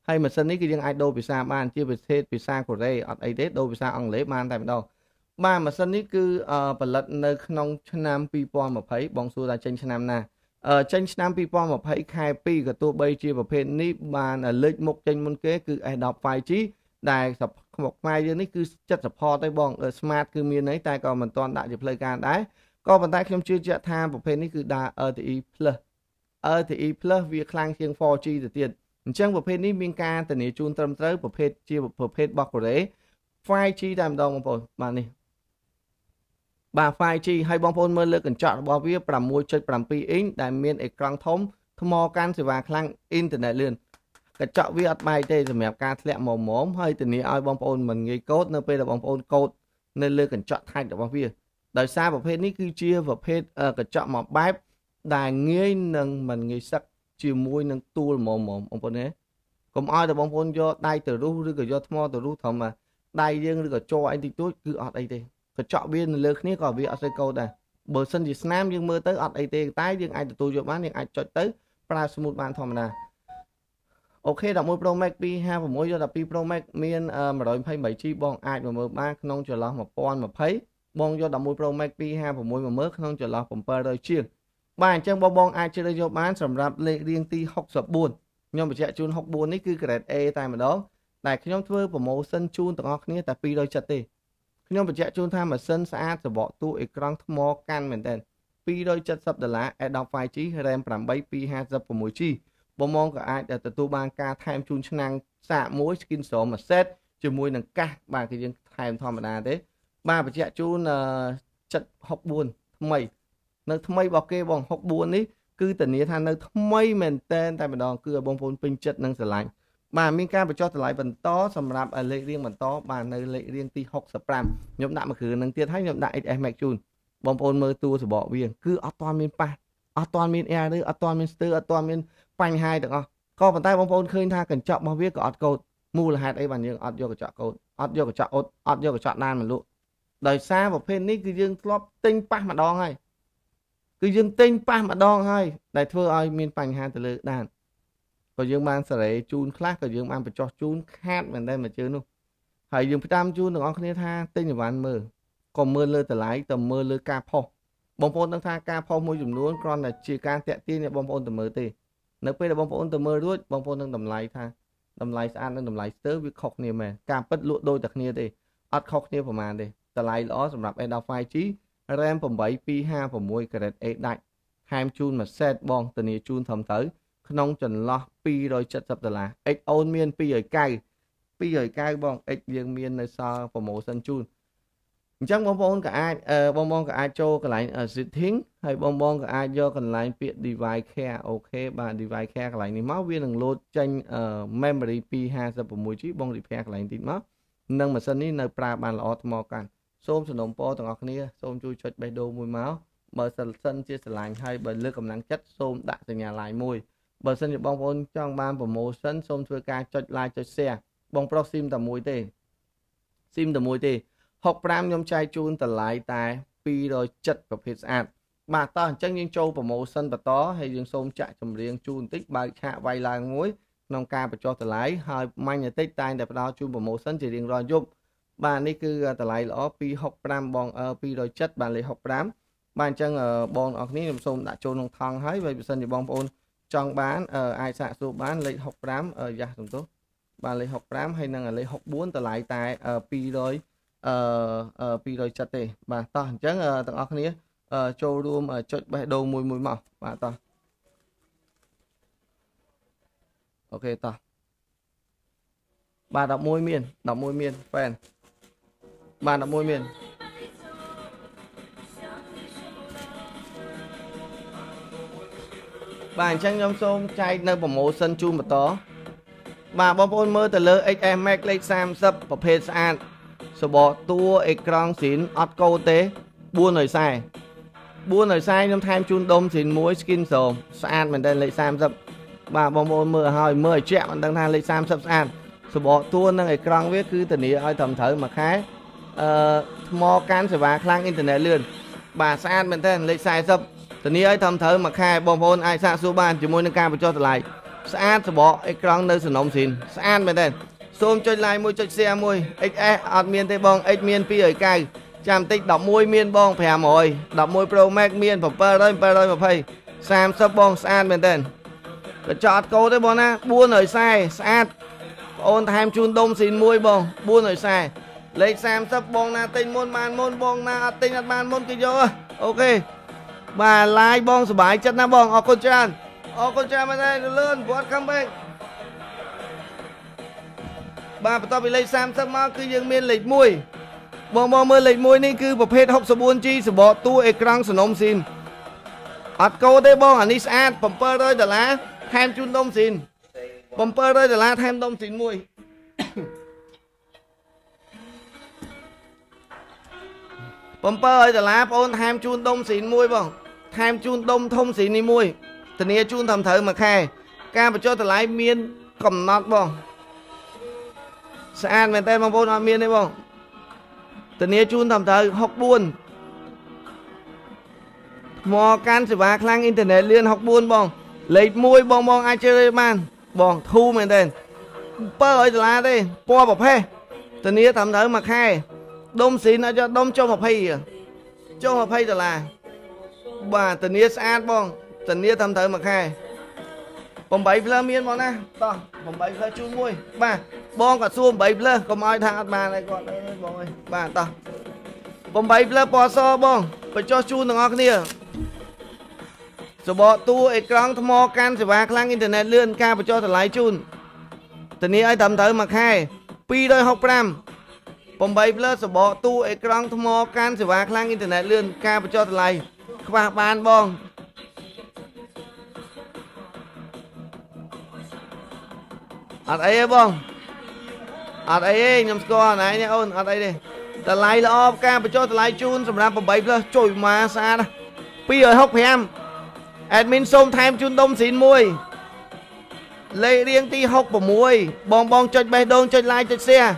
hay mà sân ní cái riêng ai đô bị xa ban chia bị xa của đây ở đây đô bị xa ông lễ man tại đâu ba mà sân ní cứ bật lật nơi nông nam pipo mà thấy bóng xu ra trên nam na trên nam pipo mà thấy khai pi của tôi bây chia vào bên ní ban là lịch một trên môn kế cứ ai đọc vài chí đài sập một mai như ní cứ chất sập ho tay bong smart cứ miền ấy tay còn mình toàn đại dịp lời can đấy có bàn tay không chưa chợ tham một bên ní cứ đà thì plus thì plus việc khang khiêng 4G ទៅទៀតអញ្ចឹងប្រភេទនេះមានការធានាជូនត្រឹមត្រូវប្រភេទជាប្រភេទបកកូរ៉េ 5G តែម្ដងបងប្អូនបាទនេះបាទ 5G ហើយបងប្អូនមើលលើកញ្ចក់របស់វា 6.7 អ៊ីងដែលមានអេក្រង់ធំថ្មកាន់សេវាខ្លាំងអ៊ីនធឺណិតលឿនកញ្ចក់វាអត់បែកទេសម្រាប់ការធ្លាក់មុំមុំហើយធានាឲ្យបងប្អូនមិនងាយកូដនៅពេលដែលបងប្អូនកូដនៅលើកញ្ចក់ថែករបស់វាដោយសារប្រភេទនេះគឺជាប្រភេទកញ្ចក់មួយបែបដែលងាយនឹងមិនងាយសឹកជាមួយនឹងទូលមុំមុំបងប្អូនណាកុំឲ្យតែបងប្អូនយកដៃទៅរុះឬក៏យកថ្មទៅរុះធម្មដៃយើងឬក៏ជ័រអីតិចតួចគឺអត់អីទេកញ្ចក់វានៅលើគ្នាក៏វាអត់ស្អីកូដដែរបើសិនជាស្នាមយើងមើលទៅអត់អីទេតែយើងអាចទទួលយកបានយើងអាចចុចទៅប្រើ smooth បានធម្មតាអូខេ11 Pro Max 256យក12 Pro Max មាន 128GB បងអាចមកមើលបានក្នុងចន្លោះ1020បងយក11 Pro Max 256មកមើលក្នុងចន្លោះ700ជាងបាទអញ្ចឹងបងអាចជ្រើសយកបានសម្រាប់លេខរៀងទី64ខ្ញុំបញ្ជាក់ជូន64នេះគឺ grade A តែម្ដងដែលខ្ញុំធ្វើ promotion ជូនទាំងអស់គ្នាតែ270ទេខ្ញុំបញ្ជាក់ជូនថាម៉ាស៊ីនស្អាតសបកទូអេក្រង់ថ្មកាន់មែនតើ$270 Adobe 5G RAM 8 256GB បងក៏អាចទទួលបានការថែមជូនឆ្នាំងសាកមួយ skin zone មួយ set ជាមួយនឹងកាសបាទគឺយើងថែមធម្មតាទេបាទបញ្ជាក់ជូន764ថ្មីនៅថ្មីរបស់គេបង64នេះគឺធានាថានៅថ្មីមែនតែម្ដងគឺឲ្យបងប្អូនពេញចិត្តនិងស្រឡាញ់បាទមានការបញ្ចុះតម្លៃបន្តសម្រាប់លេខរៀងបន្តបាទនៅលេខរៀងទី65ខ្ញុំដាក់មួយគ្រឿងនឹងទៀតហើយខ្ញុំដាក់ XS Max ជូនបងប្អូនមើលតួសបកវាគឺអត់ទាន់មានប៉ះអត់ទាន់មាន air ឬអត់ទាន់មានស្ទើរអត់ទាន់មានបញ្ហាទាំងអស់ក៏ប៉ុន្តែបងប្អូនឃើញថាកញ្ចក់របស់វាក៏អត់កូដមូលហេតុអីបានយើងអត់យកកញ្ចក់កូដអត់យកកញ្ចក់អ៊ុតអត់យកកញ្ចក់ដានមកលក់ដោយសារប្រភេទនេះគឺយើងធ្លាប់ទិញប៉ះម្ដងហើយគឺយើងទិញប៉ះម្ដងហើយដែលធ្វើឲ្យមានបញ្ហាទៅលើដានក៏យើងបានសេរីជូនខ្លះក៏យើងបានបញ្ចុះជូនខាតមែនតែមួយជើងនោះហើយយើងផ្ដាំជូនទាំងអស់គ្នាថាទិញអីវ៉ាន់មើលក៏មើលលើតម្លៃទៅមើលលើការផុសបងប្អូនដឹងថាការផុសមួយចំនួនគ្រាន់តែជាការតាក់ទាញឲ្យបងប្អូនទៅមើលទេនៅពេលដែលបងប្អូនទៅមើលរួចបងប្អូននឹងតម្លៃថាតម្លៃស្អាតនិងតម្លៃស្ទើរវាខុសគ្នាមែនការពិតលក់ដូចតែគ្នាទេអត់ខុសគ្នាប្រហែលទេតម្លៃល្អសម្រាប់ Adobe 5G RAM 8 256 grade A ដាច់ថែមជូនមួយ set បងធានាជូនត្រឹមត្រូវក្នុងចន្លោះ$270 XO មាន290បង X យើងមាននៅសល់ promotion ជូនអញ្ចឹងបងប្អូនក៏អាចចូលកន្លែង setting ហើយបងក៏អាចយកកន្លែងពាក្យ device care អូខេបាទ device care កន្លែងនេះមកវានឹងលោតចេញ memory 256GB បង repair កន្លែងតិចមកនឹងម៉ាស៊ីននេះនៅប្រើបានល្អថ្មកាន់សូមសំណូមពរទាំងអស់គ្នាសូមជួយចុចបេះដូងមួយមកបើសិនជាស្រឡាញ់ហើយបើលើកកម្លាំងចិត្តសូមដាក់សញ្ញា like មួយបើសិនជាបងប្អូនចង់បាន promotion សូមធ្វើការចុច like ចុច share បងប្រុសស៊ីមតែមួយទេ65ខ្ញុំចែកជូនតម្លៃតែ270ប្រភេទស្អាតបាទតោះអញ្ចឹងយើងចូល promotion បន្តហើយយើងសូមចាក់ចម្រៀងជូនបន្តិចបើកឆាកវាយឡើងមួយក្នុងការបញ្ចុះតម្លៃហើយមាញ់បន្តិចតែងតែផ្ដល់ជូន promotion ជារៀងរាល់យប់បាទនេះគឺតម្លៃល្អ265បង270បាទលេខ65បាទអញ្ចឹងបងប្អូនគ្នាខ្ញុំសូមដាក់ចូលក្នុងថង់ហើយបើសិនជាបងប្អូនចង់បានអាចសាកសួរបានលេខ65យ៉ាសំទោសបាទលេខ65ហើយនឹងលេខ64តម្លៃតែ270ទេបាទតោះអញ្ចឹងទាំងអស់គ្នាចូលរួមចុចបេះដូងមួយមកបាទតោះអូខេតោះបាទ11មានហ្វេនបាទ11មានបាទអញ្ចឹងខ្ញុំសូមចែកនៅ promotion ជូនបន្តបាទបងប្អូនមើលទៅលើ XS Max លេខ30ប្រភេទស្អាតសបកតួអេក្រង់ស៊ីនអត់កូដទេ440ខ្ញុំថែមជូនដុំស៊ីនមួយ skin zone ស្អាតមែនតើលេខ30បាទបងប្អូនមើលឲ្យមើលឲ្យជាក់មិនដឹងថាលេខ30ស្អាតសបកតួនឹងអេក្រង់វាគឺធានាឲ្យត្រឹមត្រូវមួយខែថ្មកាន់សេវាខ្លាំងអ៊ីនធឺណិតលឿនបាទស្អាតមែនតើលេខ40ធានាឲ្យត្រឹមត្រូវមួយខែបងប្អូនអាចសាកសួរបានជាមួយនឹងការបញ្ចុះតម្លៃ sát bỏ ekran nơi sườn nông xin sát bên đây xôm chơi lại môi chơi xe môi XS ọt miên tây bong X miên pi ở cài chạm tích đọc môi miên bong phè mồi đọc môi Pro Max miên phẩm per đây mà phây sam sắp bong sát bên đây chọt câu tới bong á buôn ở sai sát ôn tham chun đông xin môi bong buôn ở sai lấy sam sắp bong na tinh môn bong na tinh ăn man môn kia vô ok bà lai bong sờ bài chất na bong ở con trai mà đây lươn vót không bên bà bắt đầu bị lấy sam sắp máu cứ dương miên lịch mùi bong mưa lịch mùiนี่คือประเภท64 chi sờ bỏ tu ekran sờ nôm xin ọt câu đây bong anh đi sát phẩm per đây đờ lá tham chun đông xin phẩm per đây đờ lá tham đông xin mùi phẩm per đây đờ lá ôn tham chun đông xin mùi bong tham chun đông thông xin đi mùi tình yêu chun thầm thử mà khai ca và cho thằng lái miên cầm nọt bong sàn bên tên bong bông nọt miên đấy bong tình yêu chun thầm thử học buôn mò can sự vác lang internet liên học buôn bong lấy môi bong ai chơi man bong thu bên tên pơ ở là đây po bọc he tình yêu thầm thử mà khai đông xin ở cho đông cho một hay cho một hay là bà tình yêu sàn bong tình yêu thầm thử mà khai bong bảy phơ miên bong na to bong bảy phơ chun môi ba bong cả xuông bảy phơ còn ai thằng bà này còn bong ơi ba to bong bảy phơ po so bong phải cho chun thằng ngọc kia số bộ tu ekran thâm mò can sẽ vác lang internet lươn ca phải cho thằng lái chun tình yêu ai thầm thử mà khai pi đôi học ram bong bảy phơ số bộ tu ekran thâm mò can sẽ vác lang internet lươn ca phải cho thằng lái các bạn bong ở đây bong ở đây nhầm score này nha ôn ở đây đi ta lại là ca phải cho ta lại chun sầm ra bảy phơ chổi mà xa đó pi ở học em admin xôm tham chun đông xin môi lấy riêng ti học của môi bong chơi bay đôn chơi like chơi xe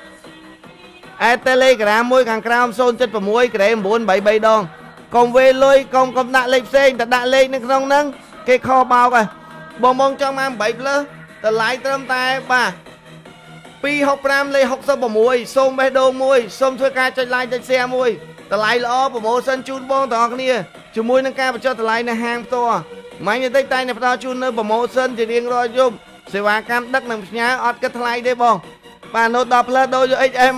telegram môi càng cram xôn chơi của môi cái 477 đòn còn về lôi còn đã lên xe đã lên nên không nâng cái kho bao rồi bong cho mang 7 phơ ta lại tâm tay ba pi học ram lấy học sơ bỏ môi xôm bay đôn môi xôm thuê ca chơi like chơi xe môi ta lại lo bỏ môi sân chun bong tao kia chú môi nâng ca và cho ta lại là hàng to máy như tay tay này phải chun nơi bỏ môi sân thì riêng rồi chung sẽ vào cam đất nằm nhá ọt cái thay đây bong bà nốt đọc là đôi cho em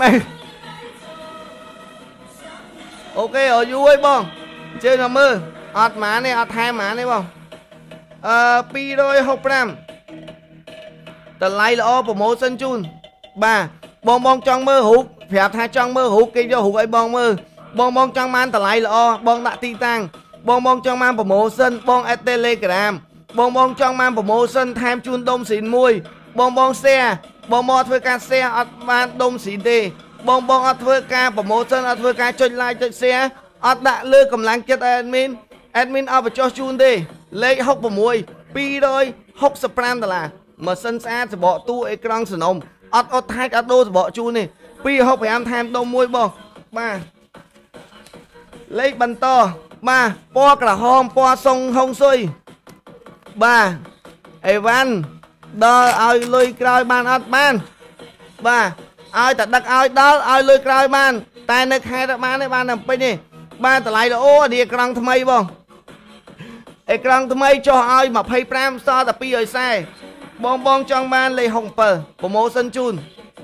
ok ở vui bong chơi nào mơ ọt má này ọt hai má này bong pi đôi học ram ta lại là bỏ môi sân chun ba bong trong mơ hụt phép hai trong mơ hụt kia cho hụt ấy bong mơ bong trong man ta lại là bong đã ti tăng bong trong man promotion bong at telegram bong trong man promotion tham chun đông xịn mùi bong xe bong thuê ca xe ở ban đông xịn tê bong ở thuê ca promotion ở thuê ca chơi like chơi xe ở đã lơ cầm lăng chất admin ở cho chun tê lấy học của mùi pi đôi học spam là mà sân xa sẽ bỏ tu ekran sờ nồng ở thay cả đô sẽ bỏ chun này pi học phải ăn tham đông mùi bong ba lấy bàn to ba po cả hôm po sông hông xuôi ba Evan đo ai lôi cày ban ọt ban ba ai ta đặt ai đó ai lôi cày ban tai nơi khai đã ban đấy ban làm pin đi ba ta lại là ô đi ekran tham mây bong ekran tham mây cho ai mà pay pram so ta pi ở xe bong trong ban lấy hồng pờ promotion chun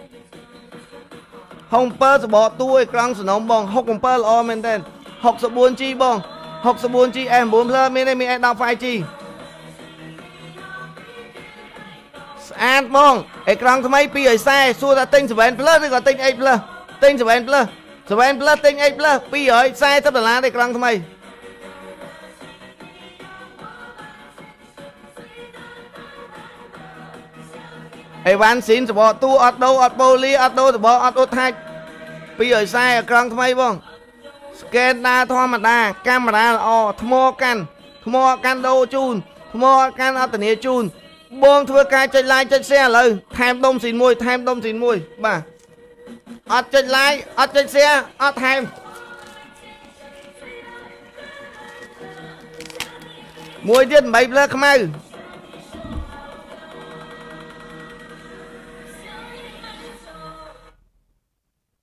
hồng pờ sẽ bỏ tu ekran sờ nóng bong hồng pờ là men tên học số 4 chi bong học số 4 chi em 4 phơ mình đây em đọc file chi an bong ekran tham mấy pi ở xe xua ra tinh 7 plus rồi còn tinh 8 plus tinh 7 plus 7 plus tinh 8 plus pi ở xe sắp là ekran tham mấy Evan xin sẽ bỏ tu ọt đâu ọt poly ọt đâu sẽ bỏ ọt ốt hai pi ở xe ekran tham mấy bong scan đa thoa mặt đa camera là thô can đâu chun thô can ở tận chun bong thưa ca chơi like chơi xe lời tham đông xịn môi ba ở chơi like ở chơi xe ở tham môi điên bảy lơ không ai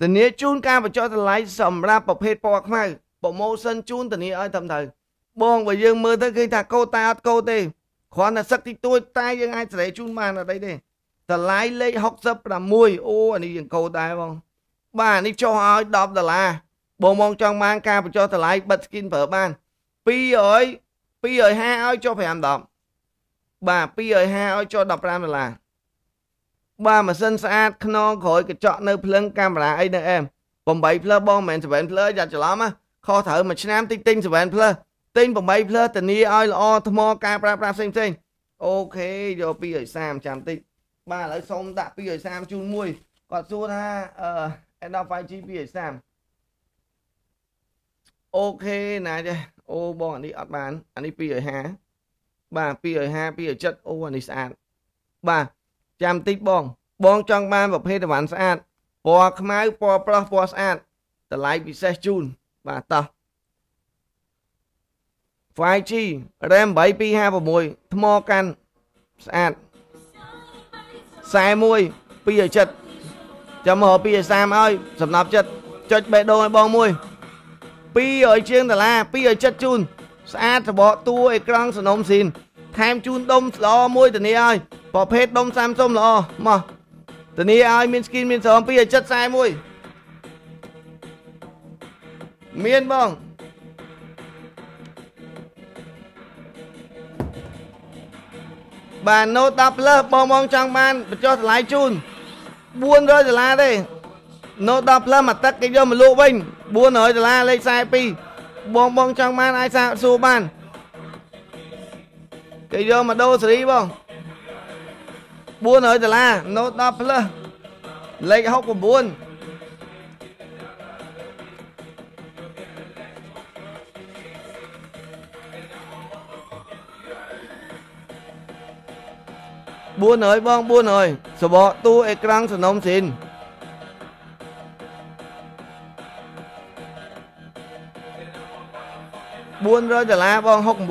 Tình nghĩa chun ca và cho lại sầm ra bọc hết bọc mai promotion chun tình nghĩa ơi thầm thời bong và dương mơ tới khi thà câu ta câu tê khoan là sắc thì tôi tay dương ai sẽ chun màn ở đây đi ta lái lấy học sắp là mùi ô anh đi câu tay không bà đi cho hỏi đọc là bộ mong trong mang ca và cho ta lại bật skin phở ban pi ơi ha ơi cho phải làm đọc bà pi ơi ha ơi cho đọc ra là bà mà sân xa nó khỏi cái chọn nơi phấn camera ấy nè em bồng bày phơ bong mẹn sẽ bẹn phơ giặt cho lắm á kho thở mà nam tinh tinh sẽ bẹn phơ tinh bồng bày phơ tình yêu ơi là o thmo camera xinh xinh ok rồi pi ơi sam chạm tinh bà lại xong đã pi ơi sam chun mùi còn xuống ha em đâu phải chi pi ơi sam ok nè chứ ô bong anh đi ọt bán anh đi pi ơi ha bà pi ơi ha pi ơi chất ô anh đi sàn bà chạm tích bong trong ban và phê bản sạn bò khmai bò sạnแต่ไลฟ์พิเศษจูนbàต่อไฟจีแรม7 ปี5 6ថ្មកាន់ស្អាត41 ពីចិត្តចាំមកពី30ឲ្យសំណប់ចិត្តចុចបេះដូងឲ្យបងមួយ200ជាងដុល្លារ270ជូនស្អាតសបកតួអេក្រង់សនំស៊ីនថែមជូនដុំល្អមួយធានាឲ្យប្រភេទដុំ30ល្អមកធានាឲ្យមានស្គីនមានស្រោម270 41មានបងបាទណូត10 plus បងចង់បានបញ្ចុះតម្លៃជូន$400ទេណូត10 plus មកទឹកគេយកមកលក់វិញ$400លេខ42បងចង់បានអាចសាកសួរបានគេយកមកដូរសេរីបង$400ណូត10 plus លេខ69400បង400សបកតួអេក្រង់សនំស៊ីន$400បង69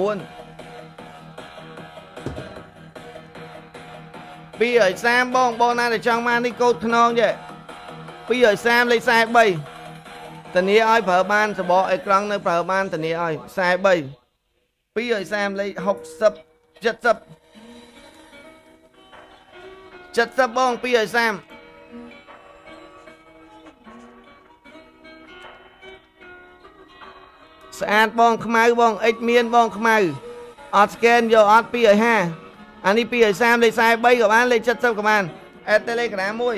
230បងណាដែលចង់បាននេះកូដខ្នងចេះ230លេខ43ធានាឲ្យប្រើបានសបកអេក្រង់នៅប្រើបានធានាឲ្យ43 230លេខ60 70បង230ស្អាតបងខ្មៅបងអិចមានបងខ្មៅអត់ស្កេនយកអត់250អានេះ230លេខ43ក៏បានលេខ70ក៏បានអេត Telegram មួយ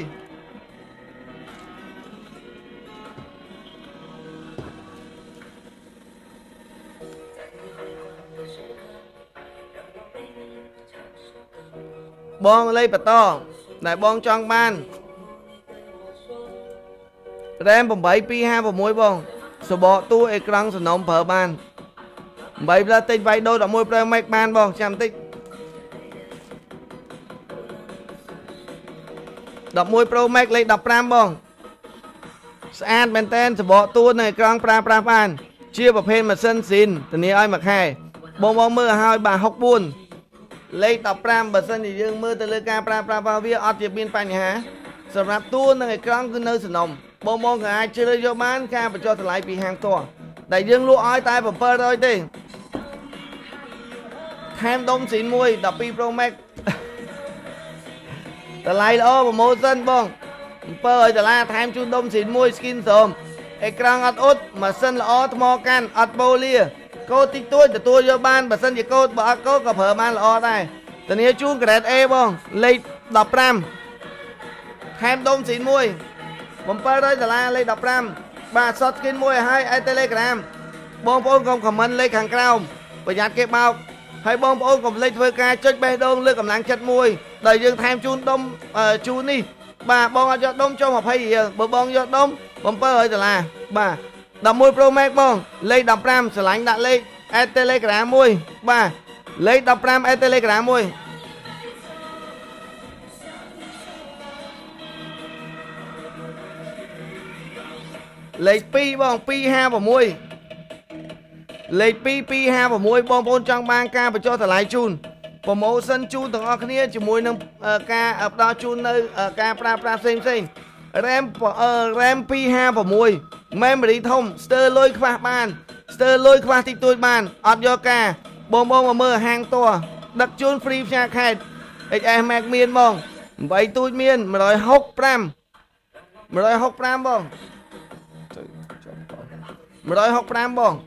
បងលេខបន្តដែលបងចង់បានរ៉េម8256បងសបកតួអេក្រង់សនំប្រើបាន8 plus ទិញវាយដូរ11 Pro Max បានបងចាំតិច11 Pro Max លេខ15បងស្អាតមែនតែនសបកតួនៅអេក្រង់ប្រើប្រាស់បានជាប្រភេទម៉ាស៊ីនស៊ីនធានាឲ្យមួយខែបងមើលឲ្យបាទ64លេខ15បើសិនជាយើងមើលទៅលើការប្រើប្រាស់របស់វាអត់ជាមានបញ្ហាសម្រាប់តួនិងអេក្រង់គឺនៅសនំបងក៏អាចជ្រើសយកបានការបញ្ចុះតម្លៃពីហាងផ្ទាល់ដែលយើងលក់ឲ្យតែ700ទេថែមដុំស៊ីនមួយ12 Pro Max តម្លៃល្អប្រម៉ូសិនបង$700ថែមជូនដុំស៊ីនមួយ skin ស្រោមអេក្រង់អត់អ៊ុតម៉ាស៊ីនល្អថ្មកាន់អត់បូលាកូដតិចតួចទទួលយកបានបើសិនជាកូដបើអត់កូដក៏ប្រើបានល្អដែរធានាជូន grade A បងលេខ15ថែមដុំស៊ីនមួយ$700លេខ15បាទសត skin មួយឲ្យ Telegram បងប្អូនកុំ comment លេខខាងក្រោមប្រយ័ត្នគេបោកហើយបងប្អូនកុំភ្លេចធ្វើការចុចបេះដូងលើកកម្លាំងចិត្តមួយដែលយើងថែមជូនដុំជូននេះបាទបងអត់យកដុំចុះ20រៀលបើបងយកដុំ$700បាទ11 Pro Max បងលេខ15ស្រឡាញ់ដាក់លេខ Telegram មួយបាទលេខ15 Telegram មួយលេខ2បង256លេខ2256បងប្អូនចង់បានការបញ្ចុះតម្លៃជូនប្រម៉ូសិនជូនទាំងអស់គ្នាជាមួយនឹងការផ្ដល់ជូននៅការប្រើប្រាស់ផ្សេង RAM 256 memory ធំ ស្ទើរលុយខ្វះបាន ស្ទើរលុយខ្វះតិចតួចបាន អត់យកការ បងមកមើលហាងតដឹកជូន free ផ្សារខេត្ត XS Max មានបង 8ទូចមាន 165 165 បង 165 បង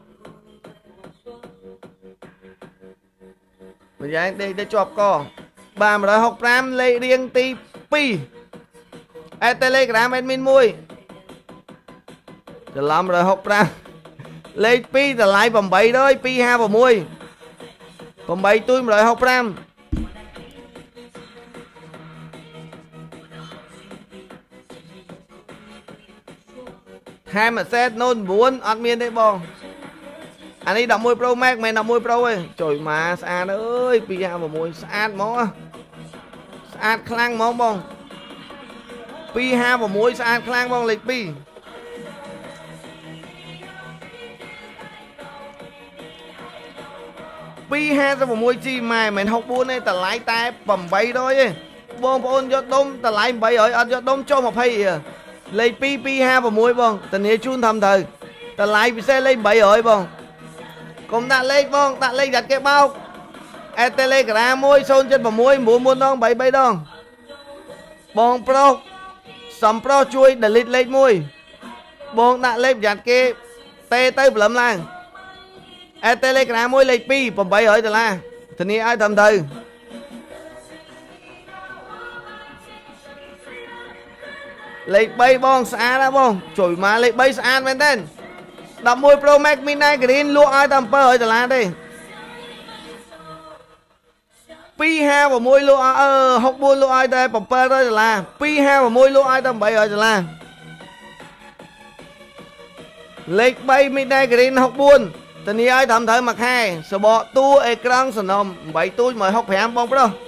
ម្យ៉ាងដេកទៅជាប់ក បាទ 165 លេខរៀងទី 2 Telegram admin 1 ច្រឡំ 165 លេខ 2 តម្លៃ 800 256 8ទូច 165 ថែម asset Note 9 អត់មានទេបង អានេះ 11 Pro Max មិន11 Pro ទេជួយមកស្អាតអើយ 256 ស្អាតហ្មង ស្អាតខ្លាំងហ្មងបង 256 ស្អាតខ្លាំងបងលេខ 2 256G ម៉ែមិន64ទេតម្លៃតែ800ទេបងប្អូនយកដុំតម្លៃ800អត់យកដុំចុះ20លេខ 2 256 បងធានាជូនធំត្រូវតម្លៃពិសេសលេខ 300 បងកុំដាក់លេខបងដាក់លេខដាច់គេបោក Telegram 1076 9 ដង 33 ដង បងប្រុសសំប្រុសជួយ delete លេខ 1 បងដាក់លេខប្រយ័ត្នគេទេទៅព្រលឹមឡើង Telegram លេខ 2 800 ដុល្លារធានាឲ្យត្រឹមត្រូវ លេខ 3 បងស្អាតណាបងជួយមកលេខ 3 ស្អាតមែនទេ 11 Pro Max Mini Green លក់ឲ្យតែ 700 ដុល្លារទេ 256 លក់ឲ្យ64លក់ឲ្យតែ 700 ដុល្លារ 256 លក់ឲ្យតែ 800 ដុល្លារ លេខ 3 Mini Green 64ធានាឲ្យត្រឹមត្រូវមួយខែសបកតួអេក្រង់សំណុំ 8ទូច 165 បងប្រុស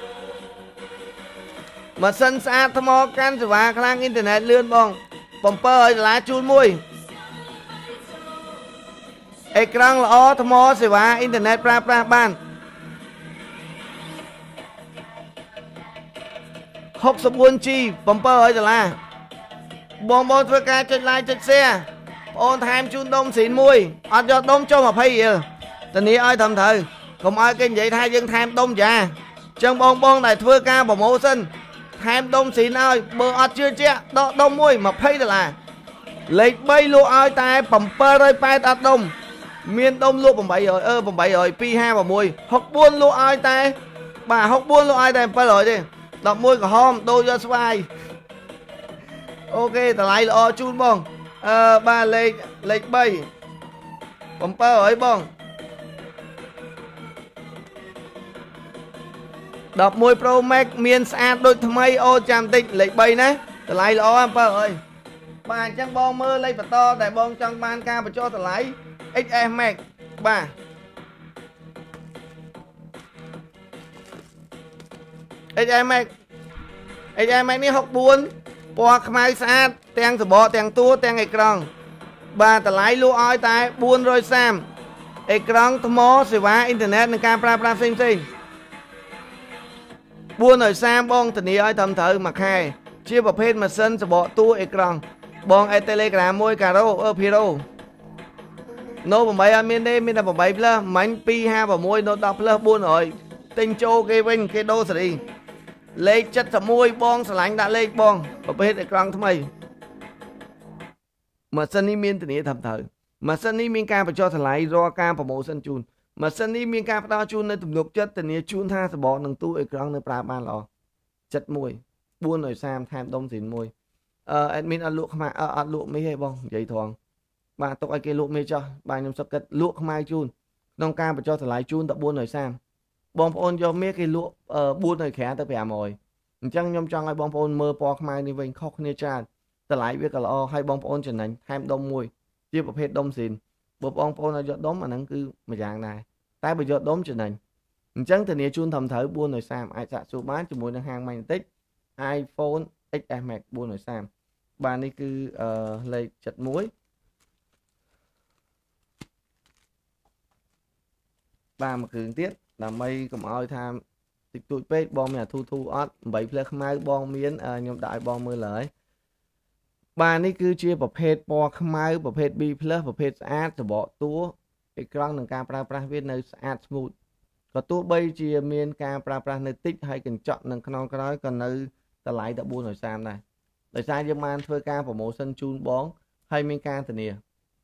ម៉ាស៊ីនស្អាតថ្មកាន់សេវាខ្លាំងអ៊ីនធឺណិតលឿនបង 700 ដុល្លារជូនមួយ អេក្រង់ល្អថ្មសេវាអ៊ីនធឺណិតប្រើប្រាស់បាន 64G 700 ដុល្លារ បងបងធ្វើការចុច like ចុច share បងអូនថែមជូនដុំស៊ីនមួយអត់យកដុំចុះ20រៀលធានាឲ្យត្រឹមត្រូវកុំឲ្យគេនិយាយថាយើងថែមដុំចាអញ្ចឹងបងបងដែលធ្វើការប្រម៉ូសិនថែមដុំស៊ីនឲ្យបើអត់ជឿជាក់ដកដុំមួយ 20 ដុល្លារ លេខ 3 លក់ឲ្យតែ 780 អត់ដុំ មានដុំលក់ 800 800 256 64 លក់ឲ្យតែ បាទ 64 លក់ឲ្យតែ 700 ទេ 11 ក្រហមដូរយកស្វាយ អូខេតម្លៃល្អជូនបង បាទលេខ 3 700 បង 11 Pro Max មានស្អាតដូចថ្មីអូចាំតិចលេខ 3 ណាតម្លៃល្អ 700 បាទអញ្ចឹងបងមើលលេខបន្តដែលបងចង់បានការបញ្ចុះតម្លៃ XS Max បាទ XS Max នេះ 64 ពណ៌ខ្មៅស្អាតទាំងសបកទាំងតួទាំងអេក្រង់បាទតម្លៃលក់ឲ្យតែ 430 អេក្រង់ថ្មសេវាអ៊ីនធឺណិតនិងការប្រើប្រាស់ផ្សេងៗ 430 បងធានាឲ្យត្រឹមត្រូវមួយខែជាប្រភេទម៉ាស៊ីនសបកតួអេក្រង់បង Telegram 1 Caro Piro No 8 អត់មានទេមានតែ 8 plus មាញ់ 256 No 10 plus 400ទិញចូលគេវិញគេដូរសេរី លេខ 71 បងស្រឡាញ់ដាក់លេខបងប្រភេទអេក្រង់ថ្មីម៉ាស៊ីននេះមានធានាត្រឹមត្រូវម៉ាស៊ីននេះមានការបញ្ចុះតម្លៃរាល់ការប្រម៉ូសិនជូនម៉ាស៊ីននេះមានការផ្ដល់ជូននៅទំនុកចិត្តធានាជូនថាសបកនឹងតួអេក្រង់នៅប្រើបានល្អ71 430ថែមដុំស៊ីនមួយadmin អត់លក់ខ្មៅអត់លក់មីទេបងនិយាយត្រង់បាទទុកឲ្យគេលក់មីចោះបាទខ្ញុំសុខគិតលក់ខ្មៅជូនក្នុងការបញ្ចុះតម្លៃជូនតែ 430 បងប្អូនយកមាសគេលក់ 4 នៅក្រៅទៅ 500 អញ្ចឹងខ្ញុំចង់ឲ្យបងប្អូនមើលពណ៌ខ្មៅនេះវិញខុសគ្នាច្រើនតម្លៃវាក៏ល្អហើយបងប្អូនចំណេញថែមដុំមួយជាប្រភេទដុំស៊ីនបើបងប្អូនឲ្យយកដុំអាហ្នឹងគឺមួយយ៉ាងដែរតែបើយកដុំចំណេញអញ្ចឹងធានាជូនត្រឹមត្រូវ 430 អាចសាកសួរបានជាមួយនឹងហាង Magnetic iPhone XS Max 430 បាទនេះគឺលេខ 71 បាទមួយគ្រឿងទៀតដើម្បីកុំឲ្យថាតិចតួចពេកបងមានអាធូធូអត់ 8 ផ្លែខ្មៅបងមានខ្ញុំដាក់ឲ្យបងមើលឡើយ bà ní cứ chiaประเภท ปอ ខ្មៅ ประเภท B+ ประเภท ស្អាត សបកតួ អេក្រង់ និងការប្រើប្រាស់វានៅស្អាត smooth ក៏ទោះបីជាមានការប្រើប្រាស់នៅតិចហើយកញ្ចក់និងខ្នងក្រោយក៏នៅតម្លៃតែ430ដែរដោយសារយើងបានធ្វើការ promotion ជូនបងហើយមានការធានា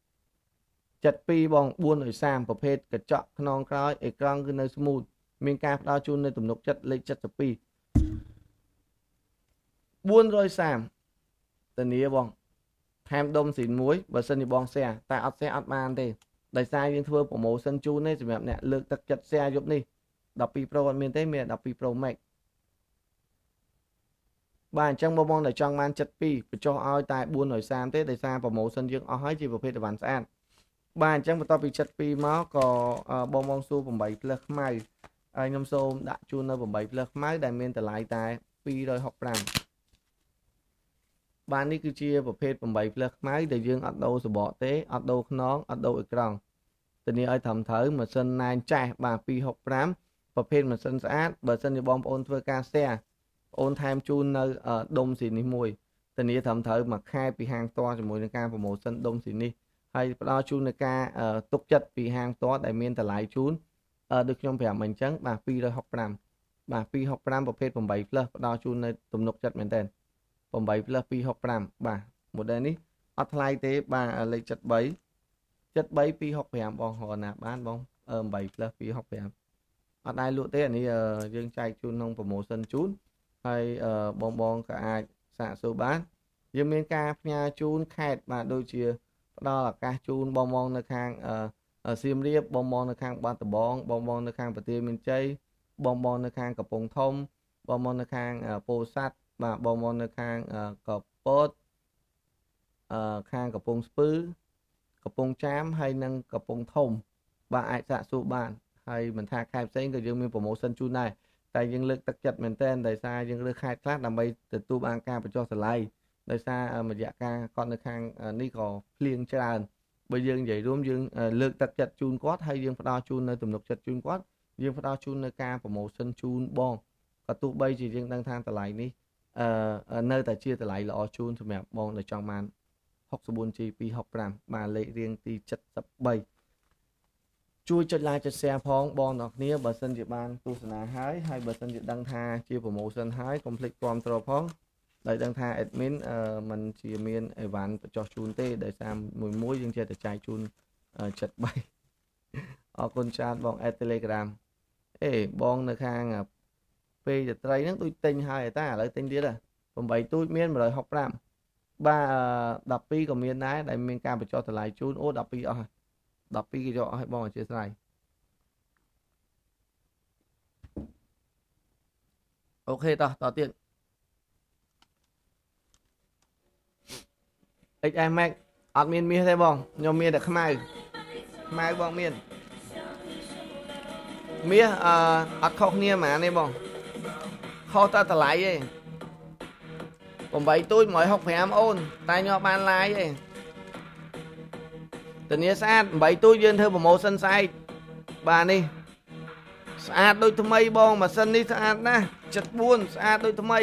72បង430ប្រភេទកញ្ចក់ខ្នងក្រោយអេក្រង់គឺនៅ smooth មានការផ្ដល់ជូននៅទំនុកចិត្តលេខ72 430ធានាបងថែមដុំស៊ីនមួយបើសិនជាបង share តែអត់ share អត់បានទេដោយសារយើងធ្វើ promotion ជូននេះសម្រាប់អ្នកលើកទឹកចិត្ត share យប់នេះ12 Pro អត់មានទេមាន12 Pro Max បាទអញ្ចឹងបងដែលចង់បាន72បញ្ចុះឲ្យតែ430ទេដោយសារ promotion យើងអស់ហើយជាប្រភេទអីវ៉ាន់ស្អាតបាទអញ្ចឹងបន្ទាប់ពី72មកក៏បងសួរ8 plus ខ្មៅហើយខ្ញុំសូមដាក់ជូននៅ8 plus ខ្មៅដែលមានតម្លៃតែ265បាទនេះគឺជាប្រភេទ8 plus ខ្មៅដែលយើងអត់ដូរសបកទេអត់ដូរខ្នងអត់ដូរអេក្រង់ធានាឲ្យត្រឹមត្រូវម៉ាស៊ីនណែនចាស់បាទ265ប្រភេទម៉ាស៊ីនស្អាតបើសិនជាបងប្អូនធ្វើការ share អូនថែមជូននៅដុំស៊ីនេះមួយធានាត្រឹមត្រូវមួយខែពីហាងផ្ទាល់ជាមួយនឹងការ promotion ដុំស៊ីនេះហើយផ្ដល់ជូននៅការទុកចិត្តពីហាងផ្ទាល់ដែលមានតម្លៃជូនដូចខ្ញុំប្រាប់មិញអញ្ចឹងបាទ265បាទ265ប្រភេទ8 plus ផ្ដល់ជូននៅទំនុកចិត្តមែនតើ8 plus 265បាទ model នេះអត់ថ្លៃទេបាទលេខ73 265បងរកណាបានបង8 plus 265អត់ដែរលក់ទេអានេះយើងចែកជូនក្នុង promotion ជូនហើយបងក៏អាចសាកសួរបានយើងមានការផ្ញើជូនខេត្តបាទដូចជាផ្ដល់ឱកាសជូនបងនៅខាងសៀមរាបបងនៅខាងបាត់ដំបងបងនៅខាងប្រទេសមានជ័យបងនៅខាងកំពង់ធំបងនៅខាងពោធិ៍សាត់បាទបងនៅខាងកពតខាងកំពង់ស្ពឺកំពង់ចាមហើយនិងកំពង់ធំបាទអាចសាកសួរបានហើយមិនថាខេត្តផ្សេងក៏យើងមាន promotion ជូនដែរតែយើងលើកទឹកចិត្តមែនទែនដោយសារយើងរើសខេត្តខ្លះដើម្បីទទួលបានការបញ្ចុះតម្លៃដោយសាររយៈកាលគាត់នៅខាងនេះក៏ភ្លៀងច្រើនបើយើងនិយាយរួមយើងលើកទឹកចិត្តជូនគាត់ហើយយើងផ្ដល់ជូននៅទំនុកចិត្តជូនគាត់យើងផ្ដល់ជូននៅការ promotion ជូនបងក៏ទោះបីជាយើងដឹងថាតម្លៃនេះនៅតែជាតម្លៃល្អជូនសម្រាប់បងដែលចង់បាន 64G 265បាទលេខរៀងទី73ជួយចុច like ចុច share ផងបងប្អូនគ្នាបើសិនជាបានទស្សនាហើយបើសិនជាដឹងថាជា promotion ហើយកុំភ្លេចគាំទ្រផងដោយដឹងថា admin มันជាមានអីវ៉ាន់បញ្ចុះជូនទេដោយសារមួយយើងចេះតែចែកជូន73អរគុណច្រើនបង at Telegram បងនៅខាងពេលរាត្រីហ្នឹងដូចទិញហើយតាឥឡូវទិញទៀត8ទូចមាន165បាទ12ក៏មានដែរដែលមានការបញ្ចុះតម្លៃជូនអូ12អស់12គេយកឲ្យបងអធិស្ឋានអូខេតទៀត XM Max អត់មានមាសទេបងខ្ញុំមានតែខ្មៅបងមានមាសអត់ខុសគ្នាហ្មងនេះបងខុសតែតម្លៃទេ8ទូច165អូនតែខ្ញុំបានឡាយទេធានាស្អាត8ទូចយើងធ្វើ promotion ស្អែកបាទនេះស្អាតដូចថ្មីបងម៉ាស៊ីននេះស្អាតណាស់74ស្អាតដូចថ្មី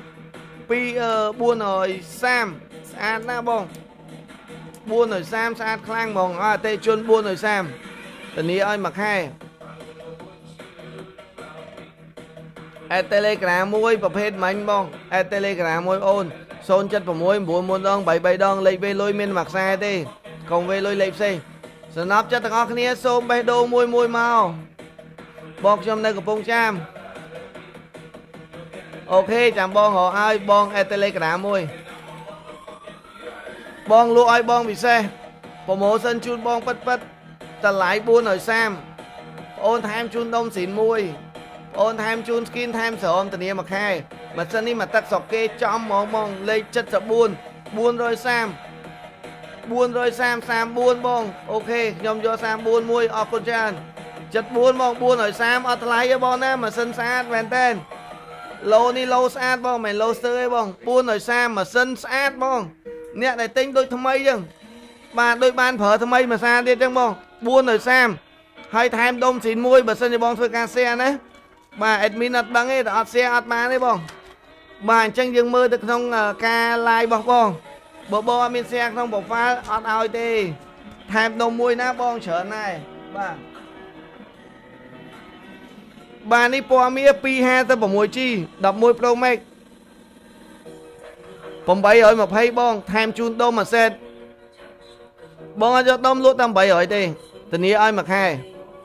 430ស្អាតណាស់បង430ស្អាតខ្លាំងហ្មងអតិថិជន430ធានាឲ្យមួយខែTelegram មួយប្រភេទមាញ់បង Telegram មួយអូន076 9ដង33ដងលេខវេលុយមានមួយខ្សែទេកុំវេលុយលេខផ្សេងសំណប់ចិត្តទាំងអស់គ្នាសូមបេះដូងមួយមកបងខ្ញុំនៅកំពង់ចាមអូខេចាំបងរកឲ្យបង Telegram មួយបងលក់ឲ្យបងពិសេស promotion ជូនបងប៉ិតតម្លៃ430អូនថែមជូនដុំស៊ីនមួយអូនថែមជូន skin ថែមស្រោមធានាមួយខែម៉ាស៊ីននេះមកទឹកស្រុកគេចំហ្មងលេខ74 430 434បងអូខេខ្ញុំយក34មួយអរគុណច្រើន74បង430អត់ថ្លៃទេបងណាម៉ាស៊ីនស្អាតមែនតើឡូនេះឡូស្អាតបងមិនឡូស្ទើទេបង430ម៉ាស៊ីនស្អាតបងអ្នកដែលទិញដូចថ្មីចឹងបាទដូចបានប្រើថ្មីមួយសាទៀតចឹងបង430ហើយថែមដុំស៊ីនមួយបើសិនជាបងធ្វើការ share ណាបាទ admin អត់ដឹងទេតែអត់ share អត់បានទេបងបាទអញ្ចឹងយើងមើលទៅក្នុងការ live របស់បង Bộ bò mình xe không bộ phá ọt ao tê tham đông mùi ná bong trở này bà ní bò mía pi ha ta bỏ mùi chi đập mùi Pro Max bóng bấy ở mà thấy bong tham chun đông mà xe bong cho đông lúc tâm bấy ở tê tình ý ai mặc hai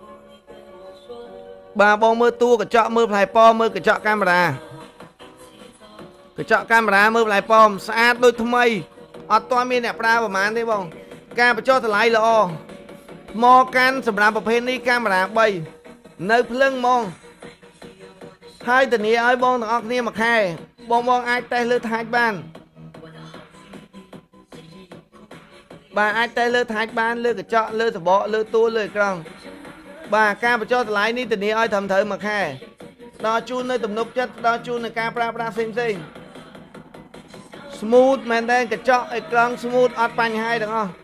bà bong mơ tua cái chọ mơ phải po mơ cái chọ camera mơ lại pom sát đôi thâm mây ở toa miền đẹp ra và màn thế bông ca cho thật lại lọ mò can sầm làm bọc hình đi camera bay nơi lưng mong hai tình yêu ơi bông thằng kia mặc hai bông ai tay lướt hai ban bà ai tay lướt hai ban lướt cái chọ lướt thằng bọ lướt tua lướt con bà ca cho thật lại đi tình yêu ơi thầm thở mặc hai đo chun nơi tầm nục chất đo chun nơi camera xem smooth man đây cái chọ cái con smooth ọt bánh hai được không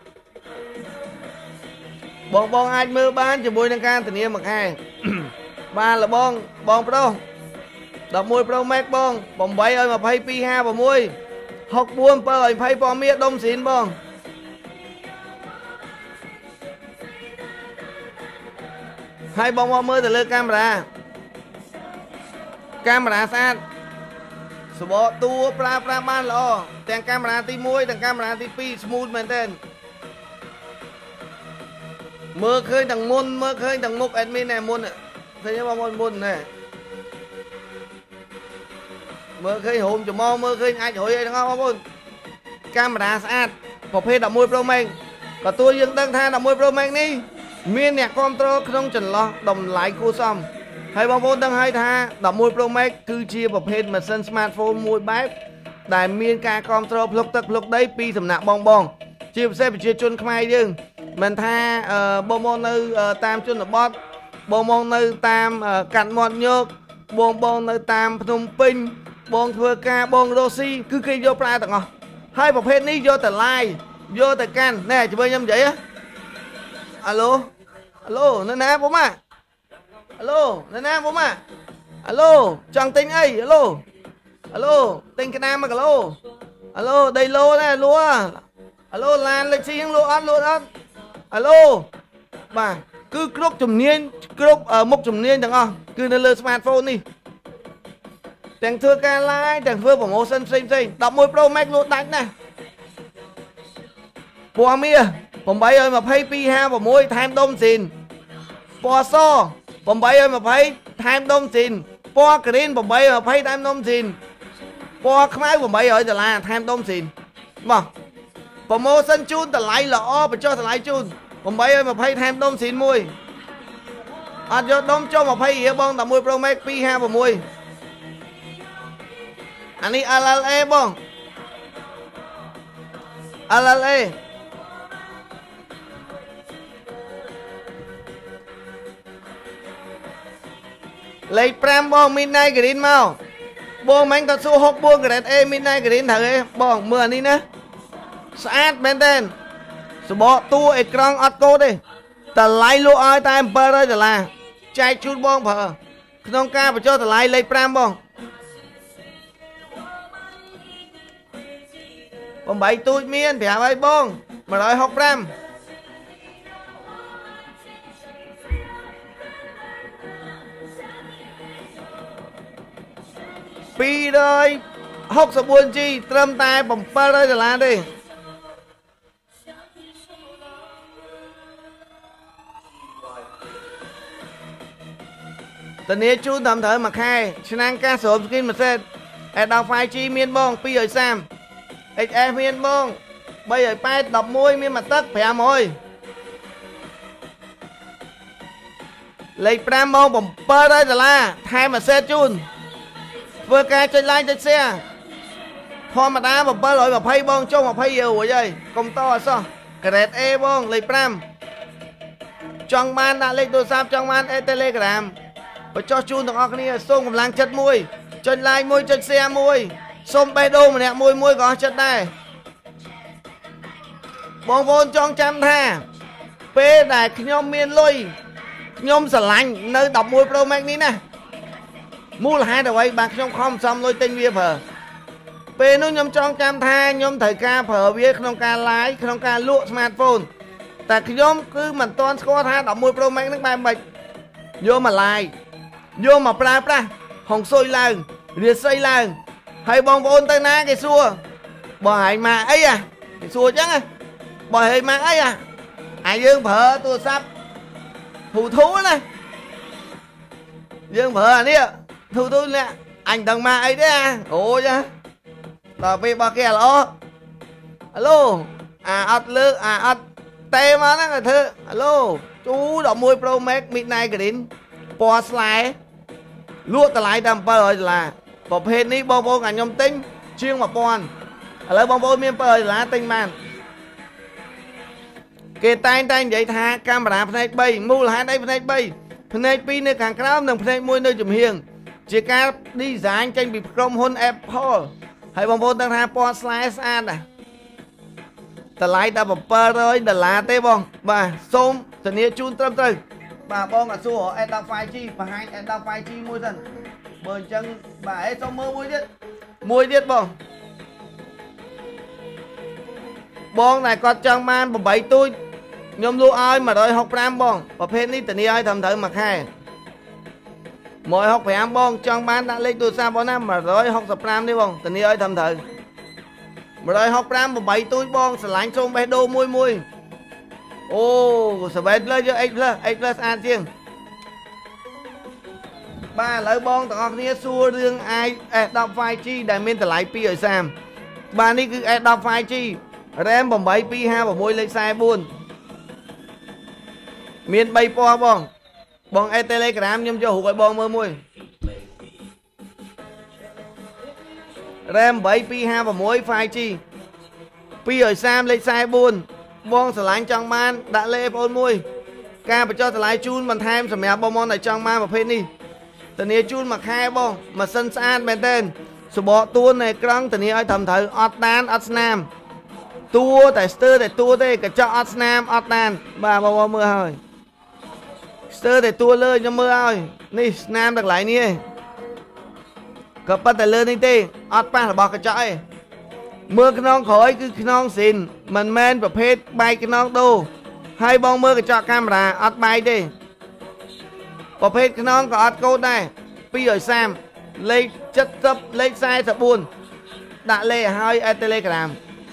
bong ai mơ bán cho mùi nâng can tình yêu mặc hai ba là bong pro đọc mùi Pro Max bong bấy ơi mà phay pi ha vào mùi học buôn bơ ơi phay bò miết đông xín bong hai bong mơ từ lơ camera sát số bộ tua pra ban lo tiền camera tí muối tiền camera tí pi smoothមែនទេមើលឃើញទាំងមុនមើលឃើញទាំងមុខ admin nàyមុនឃើញបងមុននេះមើលឃើញហូមច្មោមើលឃើញអាចរួយអីទាំងអស់បងប្អូនកាមេរ៉ាស្អាតប្រភេទ11 Pro Max ក៏តួយើងដឹងថា11 Pro Max នេះមានអ្នកគ្រប់គ្រងក្នុងចន្លោះតម្លៃគួរសមហើយបងប្អូនដឹងហើយថា11 Pro Max គឺជាប្រភេទម៉ាស៊ីន smartphone មួយបែបដែលមានការគ្រប់គ្រងភ្លុកទឹកភ្លុកដីពីសំណាក់បងជាពិសេសប្រជាជនខ្មែរយើងមិនថាបងនៅតាមជនបទបងនៅតាមកាត់មាត់ញោកបងនៅតាមភ្នំពេញបងធ្វើការបងរស់ស៊ីគឺគេយកប្រើទាំងអស់ហើយប្រភេទនេះយកតែឡាយយកតែកាន់ណែជួយខ្ញុំនិយាយអាឡូនៅណាបងម៉ាអាឡូនៅណាបងម៉ាអាឡូចង់ទិញអីអាឡូទិញក្តាម1គីឡូអាឡូដីឡូដែរលួអាឡូឡានលេខស៊ីហ្នឹងលួអត់អាឡូបាទគឺគ្រប់ជំនាញគ្រប់មុខជំនាញទាំងអស់គឺនៅលើ smartphone នេះទាំងធ្វើការ live ទាំងធ្វើ promotion ផ្សេង11 Pro Max លក់ដាច់ណាស់ពណ៌មាស82256ថែមដុំស៊ីនពណ៌ស820ថែមដុំស៊ីនពណ៌ green 820ថែមដុំស៊ីនពណ៌ខ្មៅ$800ថែមដុំស៊ីនមក promotion ជូនតម្លៃល្អបញ្ចុះតម្លៃជូន820ថែមដុំស៊ីនមួយអត់យកដុំចុះ20រៀលបង11 Pro Max 256អានេះ LLA បង LLA លេខ5បង Midnight Green មកបងមិញក៏សួរ64 grade A Midnight Green ត្រូវទេបងមើលអានេះណាស្អាតមែនទេសបកតួអេក្រង់អត់កូដទេតម្លៃលក់ឲ្យតែ$700ចែកជូនបងប្រើក្នុងការបញ្ចុះតម្លៃលេខ5បង8ទូចមានប្រាប់ឲ្យបង165$264G ត្រឹមតែ$700ទេតនីជូនតាមត្រូវមួយខែឆ្នាំងកាសស្រោមស្គីនមួយសេតAdult 5G មានបង230 XS មានបង380 11មានមួយទឹក500លេខ5មក$700ថែមមួយសេតជូនធ្វើការចុច like ចុច share ធម្មតា720បងចុះ20រៀលរួចហើយកុំតអសោះ grade A បងលេខ5ចង់បានដាក់លេខទូរស័ព្ទចង់បាន Telegram បញ្ចុះជូនទាំងអស់គ្នាសូមកម្លាំងចិត្តមួយចុច like មួយចុច share មួយសូមបេះដូងម្នាក់មួយក៏អស់ចិត្តដែរបងប្អូនចង់ចាំថាពេលដែលខ្ញុំមានលុយខ្ញុំស្រឡាញ់នៅ11 Pro Max នេះណាមូលហេតុអ្វីបាទខ្ញុំខំសំលុយទិញវាប្រើពេលនោះខ្ញុំចង់ចាំថាខ្ញុំត្រូវការប្រើវាក្នុងការ live ក្នុងការលក់ smartphone តែខ្ញុំគឺមិនទាន់ស្គាល់ថា11 Pro Max ហ្នឹងបែបម៉េចយកមក live យកមកប្រើប្រាស់ហុងស៊ុយឡើងរាសីឡើងហើយបងប្អូនទៅណាគេសួរបើហែងមកអីគេសួរអញ្ចឹងបើហែងមកអីយើងប្រើទូរស័ព្ទធូណាយើងប្រើអានេះធូនេះអញដឹងមកអីទេអូចាដល់ពេលបើគេល្អអាឡូអត់លើកអត់ទេមកហ្នឹងគេធ្វើអាឡូជូ11 Pro Max Midnight Green ពណ៌ស្លែលក់តម្លៃតែ$700ប្រភេទនេះបងប្អូនខ្ញុំទិញជាង 1000 ឥឡូវបងប្អូនមាន$700ទិញបានគេតែងនិយាយថាកាមេរ៉ាផ្នែក3មូលហេតុអីផ្នែក3ផ្នែក2នៅខាងក្រោមនិងផ្នែក1នៅចំហៀងជាការ design ចេញពីក្រុមហ៊ុន Apple ហើយបងប្អូនដឹងថាពណ៌ស្លែស្អាតតម្លៃតែ$700ទេបងបាទសូមធានាជូនត្រឹមត្រូវបាទបងអាសួរ S15G បង្ហាញ S15G មួយសិនបើអញ្ចឹងបាទសូមមើលមួយទៀតបងតែគាត់ចង់បាន8ទូចខ្ញុំលក់ឲ្យ165បងប្រភេទនេះធានាឲ្យត្រឹមត្រូវមួយខែ165បងចង់បានដាក់លេខទូរស័ព្ទបងណា165នេះបងធានាឲ្យត្រឹមត្រូវ165 8ទូចបងស្រឡាញ់សូមបេះដូងមួយអូ7 plus យក X plus ស្អាតជាងបាទឥឡូវបងទាំងអស់គ្នាសួររឿង S15G ដែលមានតម្លៃ230បាទនេះគឺ S15G RAM 8256លេខ44មាន3ពណ៌បងអេ Telegram ខ្ញុំយករូបឲ្យបងមើលមួយ RAM 8256 5G 230លេខ44បងស្រឡាញ់ចង់បានដាក់លេខបងមួយការបញ្ចុះតម្លៃជូនបន្ថែមសម្រាប់បងដែលចង់បានប្រភេទនេះធានាជូនមួយខែបងម៉ាស៊ីនស្អាតមែនទែនសបកទួនៃក្រង់ធានាឲ្យត្រឹមត្រូវអត់ដានអត់ស្នាមតួតែស្ទើរតែតួទេកញ្ចក់អត់ស្នាមអត់ដានបាទបងមើលហើយស្ទើរតែតួលើខ្ញុំមើលហើយនេះស្នាមទាំងកន្លែងនេះឯងក៏ប៉ុន្តែលើនេះទេអត់ប៉ះរបស់កញ្ចក់ឯងមើលខ្នងក្រោយគឺខ្នងស៊ីនមិនមែនប្រភេទបែកខ្នងដូរហើយបងមើលកញ្ចក់កាមេរ៉ាអត់បែកទេប្រភេទខ្នងក៏អត់កូដដែរ230លេខ70លេខ44ដាក់លេខឲ្យឲ្យ Telegram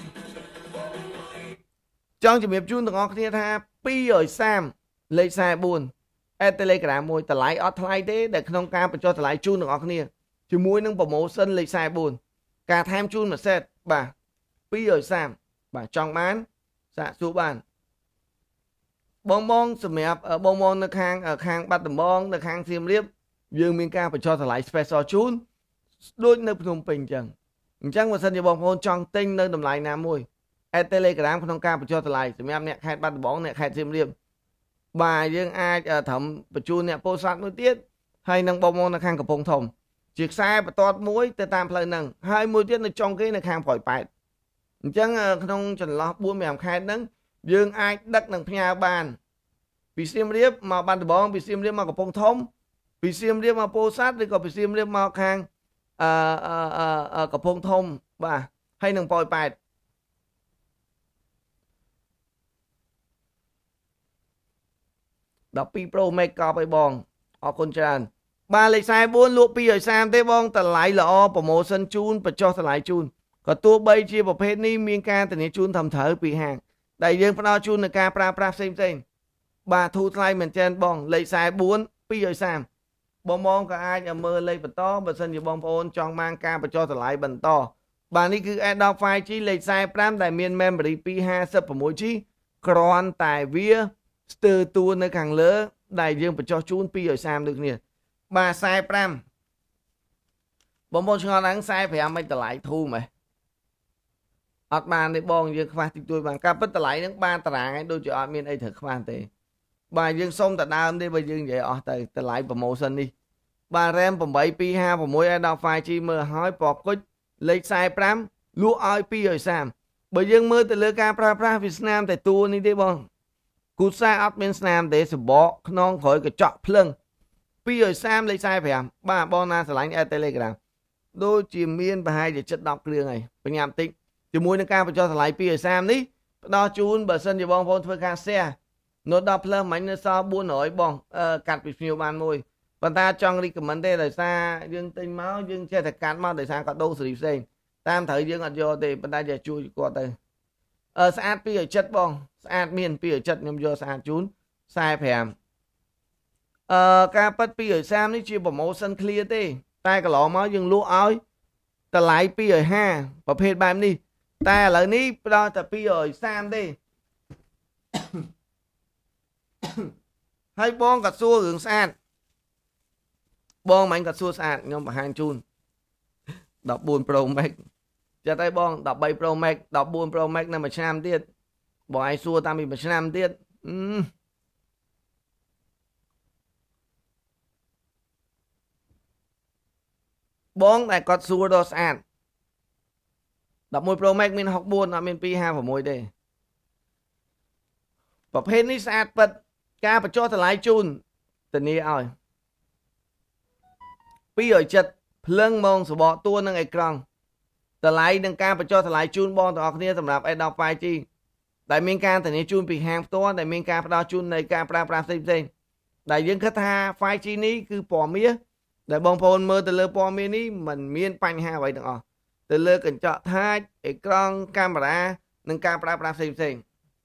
ចង់ជំរាបជូនទាំងអស់គ្នាថា230លេខ44 at Telegram មួយតម្លៃអត់ថ្លៃទេដែលក្នុងការបញ្ចុះតម្លៃជូនទាំងអស់គ្នាជាមួយនឹង promotion លេខ44ការថែមជូនមួយសេតបាទ230បាទចង់បានសាកសួរបានបងសម្រាប់បងនៅខាងបាត់ដំបងនៅខាងសៀមរាបយើងមានការបញ្ចុះតម្លៃ special ជូនដូចនៅភ្នំពេញអញ្ចឹងបើសិនជាបងប្អូនចង់ទិញនៅតម្លៃណាមួយ at Telegram ក្នុងការបញ្ចុះតម្លៃសម្រាប់អ្នកខេត្តបាត់ដំបងអ្នកខេត្តសៀមរាបបាទយើងអាចត្រឹមបញ្ជូនអ្នកពោធិ៍សាត់មួយទៀតហើយនឹងបងប្អូននៅខាងកំពង់ធំជាខ្សែបន្ទាត់មួយទៅតាមផ្លូវហ្នឹងហើយមួយទៀតនៅចុងគេនៅខាងប្រយប៉ែតអញ្ចឹងក្នុងចន្លោះ 4-5 ខេត្តហ្នឹងយើងអាចដឹកនឹងផ្ញើបានពីសៀមរាបមកបាត់ដំបងពីសៀមរាបមកកំពង់ធំពីសៀមរាបមកពោធិ៍សាត់ឬក៏ពីសៀមរាបមកខាងកំពង់ធំបាទហើយនឹងប្រយប៉ែត12 Pro Max កប់ឲ្យបងអរគុណច្រើនបាទលេខ44លក់230ទេបងតម្លៃល្អ promotion ជូនបញ្ចុះតម្លៃជូនក៏ទោះបីជាប្រភេទនេះមានការធានាជូនត្រឹមត្រូវពីហាងដែលយើងផ្ដល់ជូននៅការប្រើប្រាស់ផ្សេងបាទធូរថ្លៃមែនទែនបងលេខ44 230បងក៏អាចមើលលេខបន្តបើសិនជាបងប្អូនចង់បានការបញ្ចុះតម្លៃបន្តបាទនេះគឺ Adobe 5G លេខ45ដែលមាន memory 256G គ្រាន់តែវាស្ទើរតួនៅខាងលើដែលយើងបញ្ចុះជូន230ដូចគ្នាបាទ45បងប្អូនឆ្ងល់ហ្នឹង45មិនតម្លៃធូរមែនអត់បានទេបងយើងខ្វះតិចតួចបានការពិតតម្លៃហ្នឹងបានតារាងឯងដូចជាអត់មានអីត្រូវខ្វះទេបាទយើងសុំតែដើមទេបើយើងនិយាយអស់ទៅតម្លៃ promotion នេះបាទ RAM 8256 Adobe 5G មើលឲ្យពណ៌គុជលេខ45លក់ឲ្យ230បើយើងមើលទៅលើការប្រើប្រាស់វាស្នាមតែតួនេះទេបងគូសាអត់មានស្នាមទេសបកខ្នងក្រោយកញ្ចក់ភ្លឹង230លេខ45បាទបងណាឆ្លាញ់ Telegram đôi chỉ miên và hai để chất đọc riêng này bên nhàm tịnh chỉ mùi nâng cao và cho thằng lại pi ở sam ní đo chun bờ sân thì bong phôn phơi ca xe nó đọc lên máy nó sao buôn nổi bong cắt bị nhiều bàn môi và ta trong đi cầm vấn đề là xa dương tinh máu dương che thật cán máu để sang có đâu xử lý sen tam thời dương ở vô thì bên ta giờ chui qua đây sát pi ở chất bong sát miên pi ở chất nhưng vô sát chún sai phèm ca bắt pi ở sam ní chia bỏ màu sân clear tê tay cả lọ máu dương lúa ơi ta lại pi ở ha và phê bàn đi ta lại ní đó ta pi ở sam đi hay bong cả xua hướng san bong mạnh cả xua san nhưng mà hàng chun đọc buồn pro max cho tay bong đọc 7 pro max đọc buồn pro max nằm ở sam tiết bỏ ai xua ta bị ở sam tiết bong này có xua đó san đọc 1 pro max mình học buồn là mình pi 2 vào môi đây và phê ní sát bật ca và cho thằng lái chun tình yêu ơi pi ở chật lưng mong số bỏ tua nâng ekran thằng lái nâng ca và cho thằng lái chun bon thằng học kia sầm rạp ai đọc bài chi đại miền ca thằng này chun bị hàng to đại miền ca đo chun này ca pra xem đại dương khách ha phai chi ní cứ bỏ mía đại bong phôn mơ từ lơ bỏ mía ní mình miên panh ha vậy được từ lơ cần chọn hai ekran camera nâng ca pra xem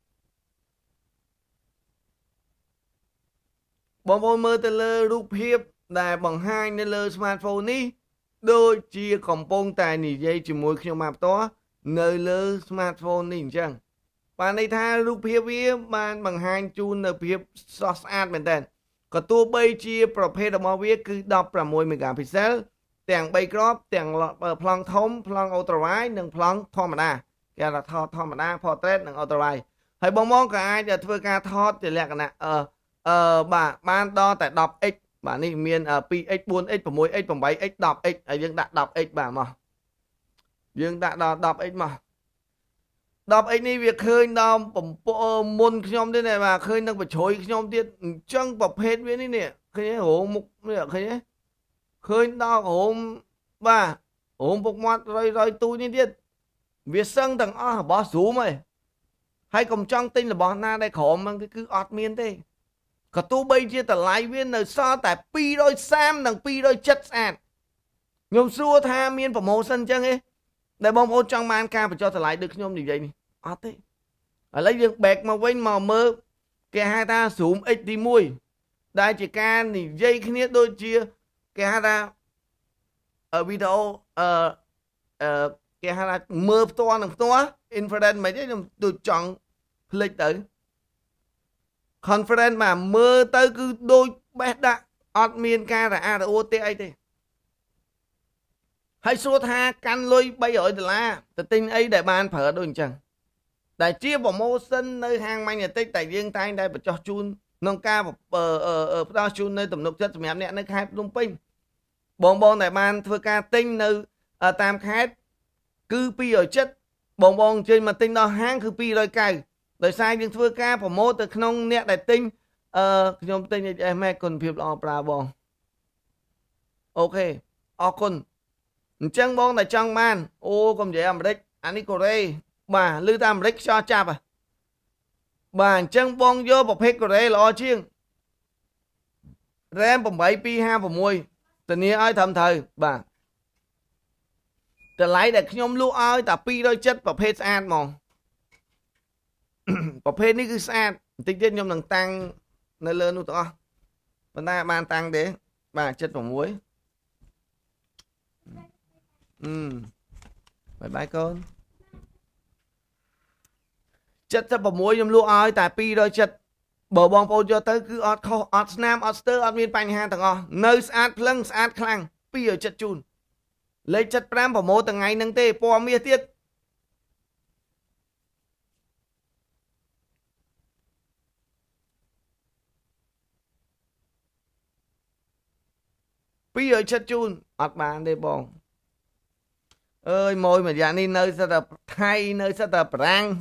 bong phôn mơ từ lơ rúp hiệp đại bằng hai nên lơ smartphone ní đôi chia còn bông tài nỉ dây chỉ môi khi mà to nơi lơ smartphone ní chẳng bạn này tha rúp hiệp với bằng hai chun ở hiệp so sát bên tên có tua bay chia proper đồng màu viết cứ đọc là 10 megapixel tiền bay crop tiền plong thông plong ultrawide nâng plong thom đa cái là thom đa portrait nâng ultrawide hay bong mong cả ai giờ thưa ca thot thì lẹ cái nè bà ban đo tại đọc x bà này miền px 4x và môi x và 7x đọc x ở dương đã đọc x bà mà dương đã đọc x mà đọc x này việc khơi đo môn nhóm thế này mà khơi đang phải chối nhóm tiết chân bọc hết với này nè khơi hổ mục khơi khơi đo hổ bà hổ bọc mặt rồi tôi như tiết việc sân thằng bỏ số mày hay còn trong tin là bỏ na đây khổ mà cứ ọt miên thế có tu bây chia tờ lái viên nơi so tại pi đôi sam đằng pi đôi chất sàn nhôm xua tha miên vào màu sân chân ấy để bông ô trong man ca phải cho tờ lái được nhôm như vậy này thế ở lấy việc bẹt mà quên màu mơ cái hai ta xuống x đi mui đại chỉ ca thì dây khi đôi chia cái hai ta ở video cái hai ta mơ to nằm to infrared mấy đấy tôi chọn click tới conference mà mơ tới cứ đôi bé đã admin ca là a là o t ấy thế hay số tha căn lôi bây ở là tự tin ấy để ban phở đôi chẳng đại chia vào mô sân nơi hàng manh nhà tích tại riêng tay đây phải cho chun nông ca ở đó chun nơi tầm nục chất mẹ nè nơi khai lung pinh bong đại ban thưa ca tinh nơi tam khát cứ pi ở chất bong trên mà tinh đó hang cứ pi rồi cài đời sai nhưng thưa ca của mô từ không nè đại tinh nhóm tinh em hay còn phiệp lo pra bong ok con chân bong tại trong man ô còn vậy em đấy anh đi cô đây bà lưu tam rích cho chạp à bà chân bong vô bọc hết cô đây lo chiêng rem bồng 7 pi 2 và mùi tình yêu ai thầm thời bà từ lấy để nhóm lưu ơi ta pi đôi chất bọc hết an mong bọc hết ní cứ san tính chất nhóm đằng tăng nơi lớn luôn to vấn ta ban tăng đấy bà chất vào muối bye bye con chất cho vào muối nhóm lưu ơi ta pi đôi chất bờ bong phô cho tới cứ ọt nam ọt stơ ọt miên bánh ha thằng nơi sát lưng sát khăn pi ở chất chun lấy chất pram vào mô từng ngày nâng tê po mía tiết pi ở chất chun ọt bàn đây bong ơi môi mà dạ đi nơi sao tập thay nơi sao tập răng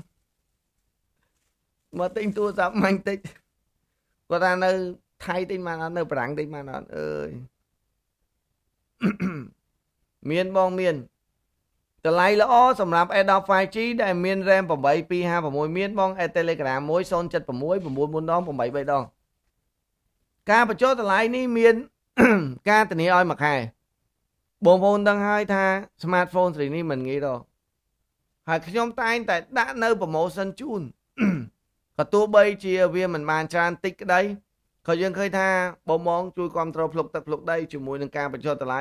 mà tinh tua dám manh tích có ra nơi thay tinh mà nó nơi răng tinh mà nó ơi miền bong miền từ lại lõ sầm rạp Adobe 5G đại miền RAM 8 miền bong Telegram mối son chật mối 9 đong 7 đong caประจ từ lại ní miền ca từ ní oi mặc haiបងប្អូនដឹងហើយថា smartphone ស្រីនេះមិនងាយដល់ហើយខ្ញុំតែងតែដាក់នៅ promotion ជូនក៏ទោះបីជាវាមិនបានច្រើនតិចក្តីក៏យើងឃើញថាបងមងជួយគ្រប់គ្រងភ្លុកទឹកភ្លុកដីជាមួយនឹងការបញ្ចុះតម្លៃ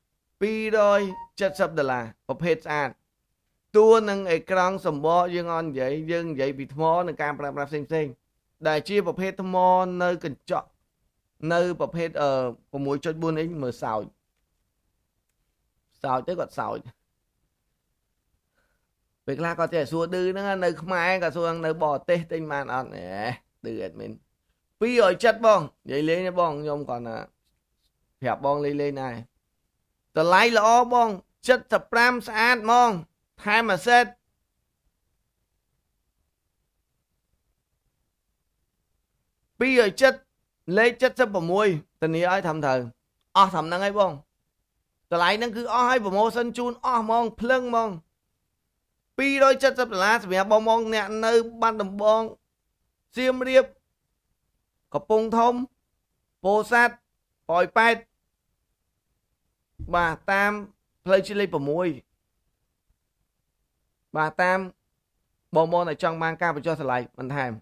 $270ប្រភេទស្អាតតួនឹងអេក្រង់សម្បកយើងអត់និយាយយើងនិយាយពីថ្មនិងការប្រើប្រាស់ផ្សេងៗដែលជាប្រភេទថ្មនៅកញ្ចក់នៅប្រភេទ6.4 អ៊ីងមើលសោចទៅគាត់សោចពេលខ្លះគាត់ចេះសួរឌឺហ្នឹងនៅខ្មែរក៏សួរនៅបរទេសទិញបានអត់ឌឺអេដមីន270បងនិយាយលេងទេបងខ្ញុំគាត់ណាប្រាប់បងលេងដែរតម្លៃល្អបង75ស្អាតហ្មងថែមអាសេត270លេខ76ធានាឲ្យធ្វើត្រូវអស់ត្រឹមហ្នឹងហើយបងតម្លៃហ្នឹងគឺអស់ហើយ promotion ជូនអស់ហ្មងភ្លឹងហ្មង$270សម្រាប់បងមកអ្នកនៅបាត់ដំបងសៀមរាបកំពង់ធំពោធិ៍សាត់ប៉ោយប៉ែតបាទតាមផ្លូវជាតិលេខ6បាទតាមបងមកតែចង់បានការបញ្ចុះតម្លៃបន្ថែម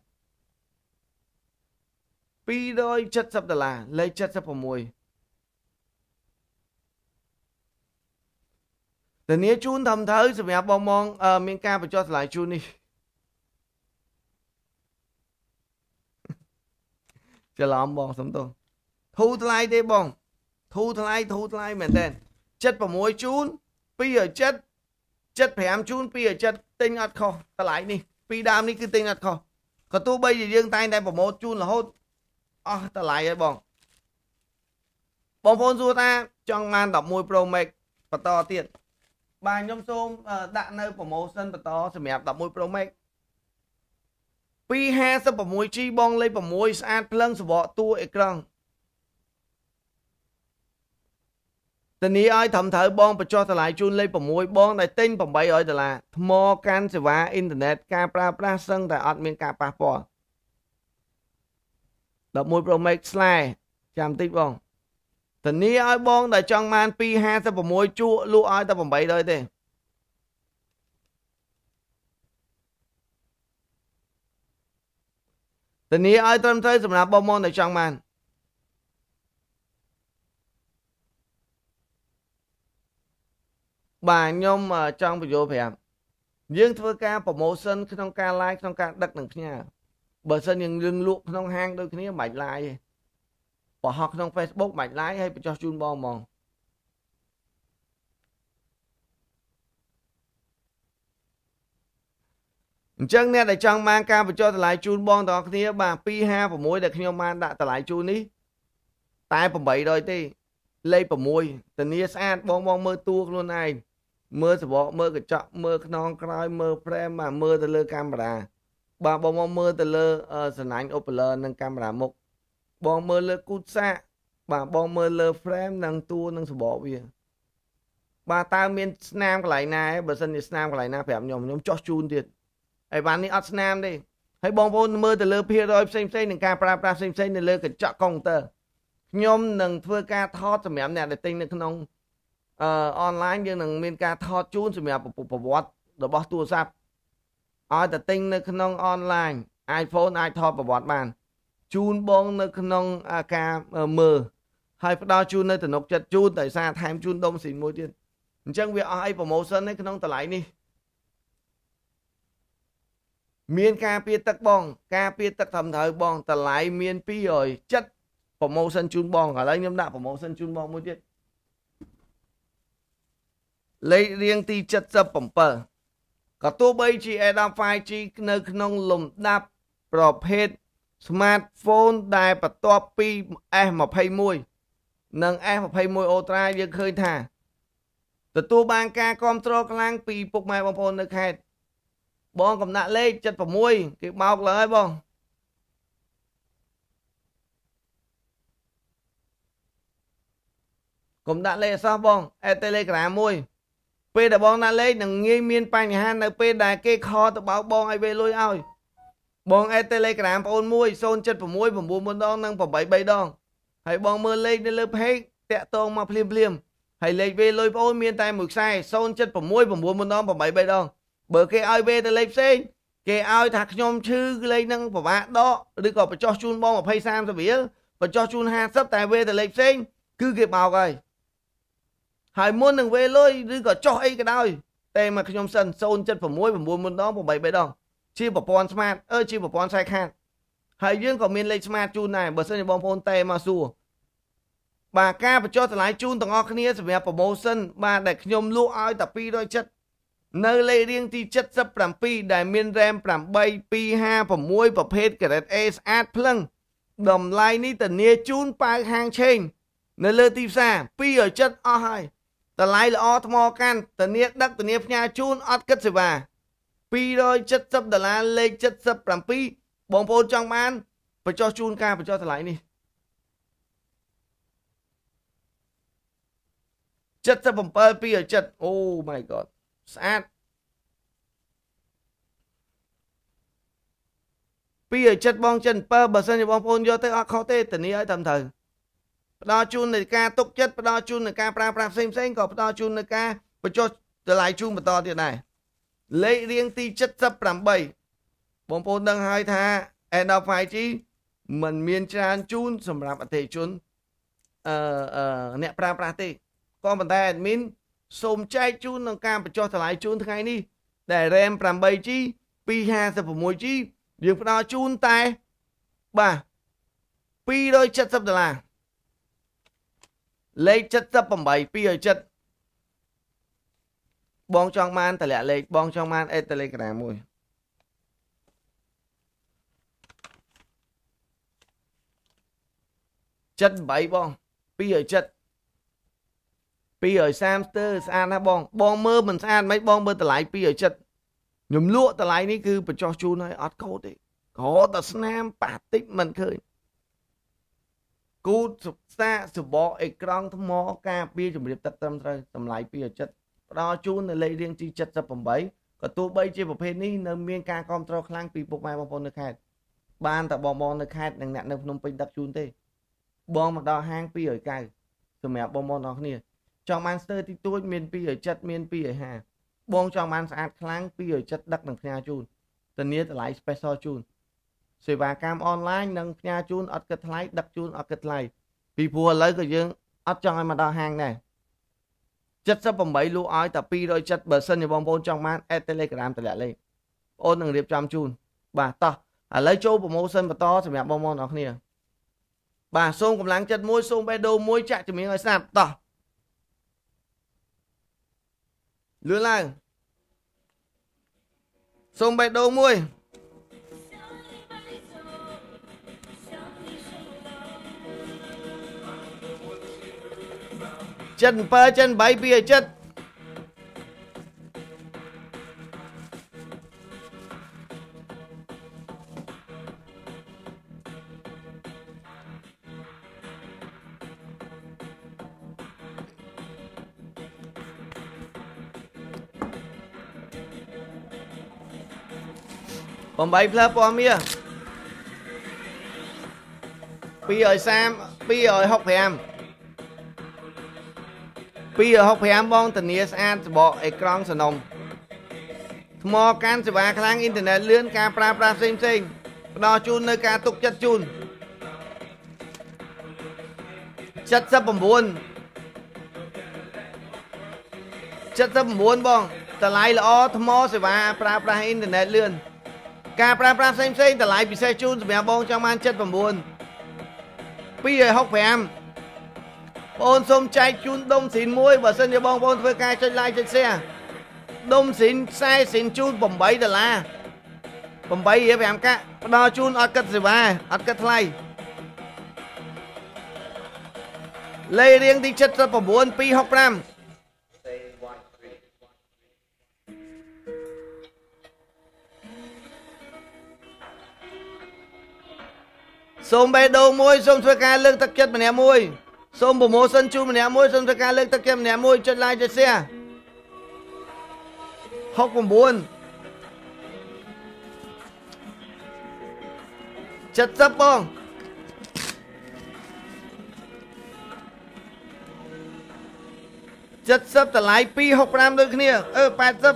$270លេខ76ធានាជូនត្រឹមត្រូវសម្រាប់បងមងមានការបញ្ចុះតម្លៃជូននេះច្រឡំបងសុំទោសធូរថ្លៃទេបងធូរថ្លៃមែនតើ76ជូន270 75ជូន270ទិញអត់ខុសតម្លៃនេះពីដើមនេះគឺទិញអត់ខុសក៏ទោះបីជាយើងតែងតែប្រម៉ូទជូនរហូតអស់តម្លៃហើយបងប្អូនសួរថាចង់បាន11 Pro Max បន្តទៀតបាទខ្ញុំសូមដាក់នៅ promotion បន្តសម្រាប់11 Pro Max 256G បងលេខ6ស្អាតភ្លឹងសបកតួអេក្រង់ធានាឲ្យត្រឹមត្រូវបងបញ្ចុះតម្លៃជូនលេខ6បងដែលទិញ$800ថ្មកាន់សេវាអ៊ីនធឺណិតការប្រើប្រាស់សឹងតែអត់មានការប៉ះពាល់11 Pro Max ស្លែចាំតិចបងធានាឲ្យបងដែលចង់បាន256ជក់លក់ឲ្យតែ$800ទេធានាឲ្យត្រឹមត្រូវសម្រាប់បងដែលចង់បានបាទខ្ញុំចង់បញ្យល់ប្រាប់យើងធ្វើការ promotion ក្នុងការ live ក្នុងការដឹកនឹងផ្ញើបើសិនយើងលក់ក្នុងហាងដូចគ្នាមិនបាច់ live ទេបង្ហោះក្នុង Facebook មិន live ហើយបញ្ចុះជូនបងហ្មងអញ្ចឹងអ្នកដែលចង់បានការបញ្ចុះតម្លៃជូនបងទាំងអស់គ្នាបាទ256ដែលខ្ញុំបានដាក់តម្លៃជូននេះតែ$800ទេលេខ6ធានាស្អាតបងមើលតួខ្លួនឯងមើលសបកមើលកញ្ចក់មើលខ្នងក្រោយមើល frame បាទមើលទៅលើកាមេរ៉ាបាទបងមើលទៅលើសណាញ់ Opler និងកាមេរ៉ាមុខបងមើលលើគូតសាកបាទបងមើលលើ frame និងតួនិងសបកវាបាទតើមានស្នាមកន្លែងណាបើសិនជាស្នាមកន្លែងណាប្រាប់ខ្ញុំចោះជូនទៀតហើយបាននេះអត់ស្នាមទេហើយបងប្អូនមើលទៅលើភាគរយផ្សេងនឹងការប្រើប្រាស់ផ្សេងនៅលើកញ្ចក់កុំព្យូទ័រខ្ញុំនឹងធ្វើការថតសម្រាប់អ្នកដែលទិញនៅក្នុងonline យើងនឹងមានការថតជូនសម្រាប់ប្រវត្តិរបស់ទូរស័ព្ទឲ្យតែទិញនៅក្នុង online iPhone អាចថតប្រវត្តិបានជូនបងនៅក្នុងការមើលហើយផ្ដល់ជូននៅទំនុកចិត្តជូនតែសារថែមជូនដុំស៊ីនមួយទៀតអញ្ចឹងវាអស់អី promotion នៅក្នុងតម្លៃនេះមានការពារទឹកបងការពារទឹកត្រឹមត្រូវបងតម្លៃមាន270 promotion ជូនបងឥឡូវខ្ញុំដាក់ promotion ជូនបងមួយទៀតលេខរៀងទី77ក៏ទោះបីជា Adobe 5G នៅក្នុងលំដាប់ប្រភេទ smartphone ដែលបន្ទាប់ពី S21 និង S21 Ultra យើងឃើញថាទទួលបានការគាំទ្រខ្លាំងពីពុកម៉ែបងប្អូននៅខេត្តបងកំណាក់លេខ76គេបោកលើហើយបង cũng đã lệ sao bong Telegram môi pe đã bong đã lấy đừng nghi miên bánh hanនៅពេលដែលគេខទៅបោកបងឲ្យវេលុយឲ្យបង Telegram បងអូនមួយ076 9 ដងនិង83 ដងហើយបងមើលលេខនៅលើ page តាក់តងមកភ្លាមហើយលេខវេលុយបងអូនមានតែមួយខ្សែ076 9 ដង83 ដងបើគេឲ្យវេទៅលេខផ្សេងគេឲ្យថាខ្ញុំឈឺលេខនឹងពិបាកដកឬក៏បញ្ចុះជូនបង20 30រៀលបញ្ចុះជូន50តែវេទៅលេខផ្សេងគឺគេបោកហើយមុននឹងវេលុយឬក៏ចុះអីក៏ដោយតែមកខ្ញុំសិន076 9 ដង83 ដងជាប្រព័ន្ធ smart ជាប្រព័ន្ធខ្សែខាតហើយយើងក៏មានលេខ smart ជូនដែរបើសិនជាបងប្អូនតែមកសួរបាទការបញ្ចុះតម្លៃជូនទាំងអស់គ្នាសម្រាប់ promotion បាទដែលខ្ញុំលក់ឲ្យតែ270នៅលេខរៀងទី77ដែលមាន RAM 8 256ប្រភេទ grade A ស្អាតភ្លឹងតម្លៃនេះធានាជូនប៉ាវហាងឆេងនៅលើទីផ្សារ270អស់ហើយតម្លៃល្អថ្មកាន់ធានាដឹកធានាផ្ញើជូនអត់គិតសេវា$270លេខ77បងប្អូនចង់បានបញ្ចុះជូនការបញ្ចុះតម្លៃនេះ77 270 Oh my god ស្អាត270បង77បើសិនជាបងប្អូនយកទៅអត់ខុសទេធានាឲ្យត្រឹមត្រូវផ្ដល់ជូននៃការទុកចិត្តផ្ដល់ជូននៃការប្រើប្រាស់ផ្សេងក៏ផ្ដល់ជូននៃការបញ្ចុះតម្លៃជូនបន្តទៀតដែរលេខរៀងទី78បងប្អូនដឹងហើយថា Android 5G มันមានច្រើនជូនសម្រាប់អតិថិជនអ្នកប្រើប្រាស់ទេក៏ប៉ុន្តែ admin សូមចែកជូនក្នុងការបញ្ចុះតម្លៃជូនថ្ងៃនេះដែល RAM 8G 256G យើងផ្ដល់ជូនតែបាទ$270លេខ78 270បងចង់បានតម្លាក់លេខបងចង់បាន Telegram មួយ78បង270 230ស្ទើរស្អាតណាស់បងមើលមិនស្អាតមិនបងមើលតម្លៃ270ខ្ញុំលក់តម្លៃនេះគឺបញ្ចុះជូនឲ្យអត់កោតទេក្រតែស្នាមប៉ះតិចមិនឃើញគូសុសាសបកអេក្រង់ថ្មការពារជំរាបទឹកត្រឹមត្រូវតម្លៃ270ផ្ដល់ជូននៅលេខរៀងទី78ក៏ទោះបីជាប្រភេទនេះនៅមានការគ្រប់គ្រងខ្លាំងពីពុកម៉ែបងប្អូននៅខេត្តបានតែបងនៅខេត្តនិងអ្នកនៅភ្នំពេញដឹកជូនទេបងមកដល់ហាង290សម្រាប់បងប្អូនអរគ្នាចង់បានស្ទើរទីទួចមាន270មាន250បងចង់បានស្អាតខ្លាំង270ដឹកនឹងផ្ញើជូនធានាតម្លៃ special ជូនសេវាកម្មអនឡាញនិងផ្ញើជូនអត់គិតថ្លៃដឹកជូនអត់គិតថ្លៃពីព្រោះឥឡូវក៏យើងអត់ចង់ឲ្យមកដល់ហាងដែរ78លក់ឲ្យតែ270បើសិនជាបងប្អូនចង់បាន Telegram តម្លាក់លេខបងនឹងរៀបចំជូនបាទតោះឥឡូវចូល promotion បន្តសម្រាប់បងប្អូនអរគ្នាបាទសូមកម្លាំងចិត្តមួយសូមបេះដូងមួយចាក់ជំនាញឲ្យស្ដាប់តោះលឿនឡើងសូមបេះដូងមួយ77 78 2708ផ្លើពណ៌មាស230 265 265បងធានាស្អាតសបកអេក្រង់សនំថ្មកាន់សេវាខ្លាំងអ៊ីនធឺណិតលឿនការប្រើប្រាស់ផ្សេងផ្ដល់ជូននៅការទុកចិត្តជូន79បងតម្លៃល្អថ្មសេវាប្រើប្រាស់អ៊ីនធឺណិតលឿនការប្រើប្រាស់ផ្សេងតម្លៃពិសេសជូនសម្រាប់បងចង់បាន79 265បងសូមចែកជូនដុំស៊ីនមួយបើសិនជាបងប្អូនធ្វើការចុច like ចុច share ដុំស៊ីនខ្សែស៊ីនជូន$8 8.5កាក់ផ្ដល់ជូនអត់គិតសេវាអត់គិតថ្លៃលេខរៀងទី79 265សូមបេះដូងមួយសូមធ្វើការលើកទឹកចិត្តម្នាក់មួយ Xôm promotion chú mình nè môi xôm cho ca lên tất kem nè môi cho like cho share. Học còn buồn. Chất sắp không? Chất sắp ta lại pi học ram đôi kia. 80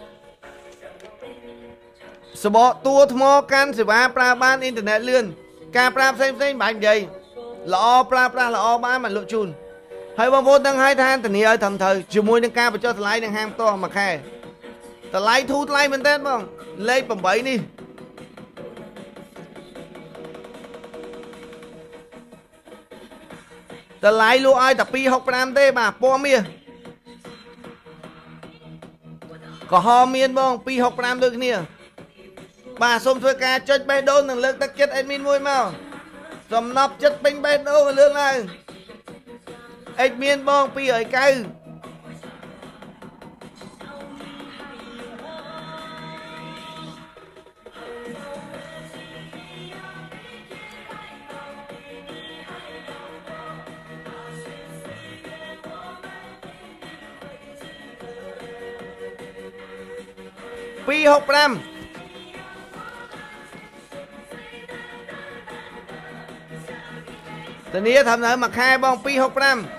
สบอตัวทมอกันสิว่าปลาบ้านอินเทอร์เน็ตเลื่อนการปลาเส้นบางใหญ่ละอปลาละอบ้านมันลุจุนให้บางคนตั้งให้ทานแต่นี่ทำเธอจมูกตั้งการไปเจอสไลด์ตั้งห้ามตัวมาแค่สไลด์ทูสไลด์มันเต้นบ้างเล่ปุ่มใบนี่สไลด์ลูกไอ้แต่ปีหกปรามเต้บ่าปอเมียก็ฮอเมียนบ้างปีหกปรามด้วยเนี่ยbà xôm thuê ca chơi bê đôn thằng lương tắc chết admin môi mau xôm nọc chết binh bê đôn lương này admin bong pi ở cây pi học nămตอนนี้ทำหนังมาแค่บ้องปีหกรำ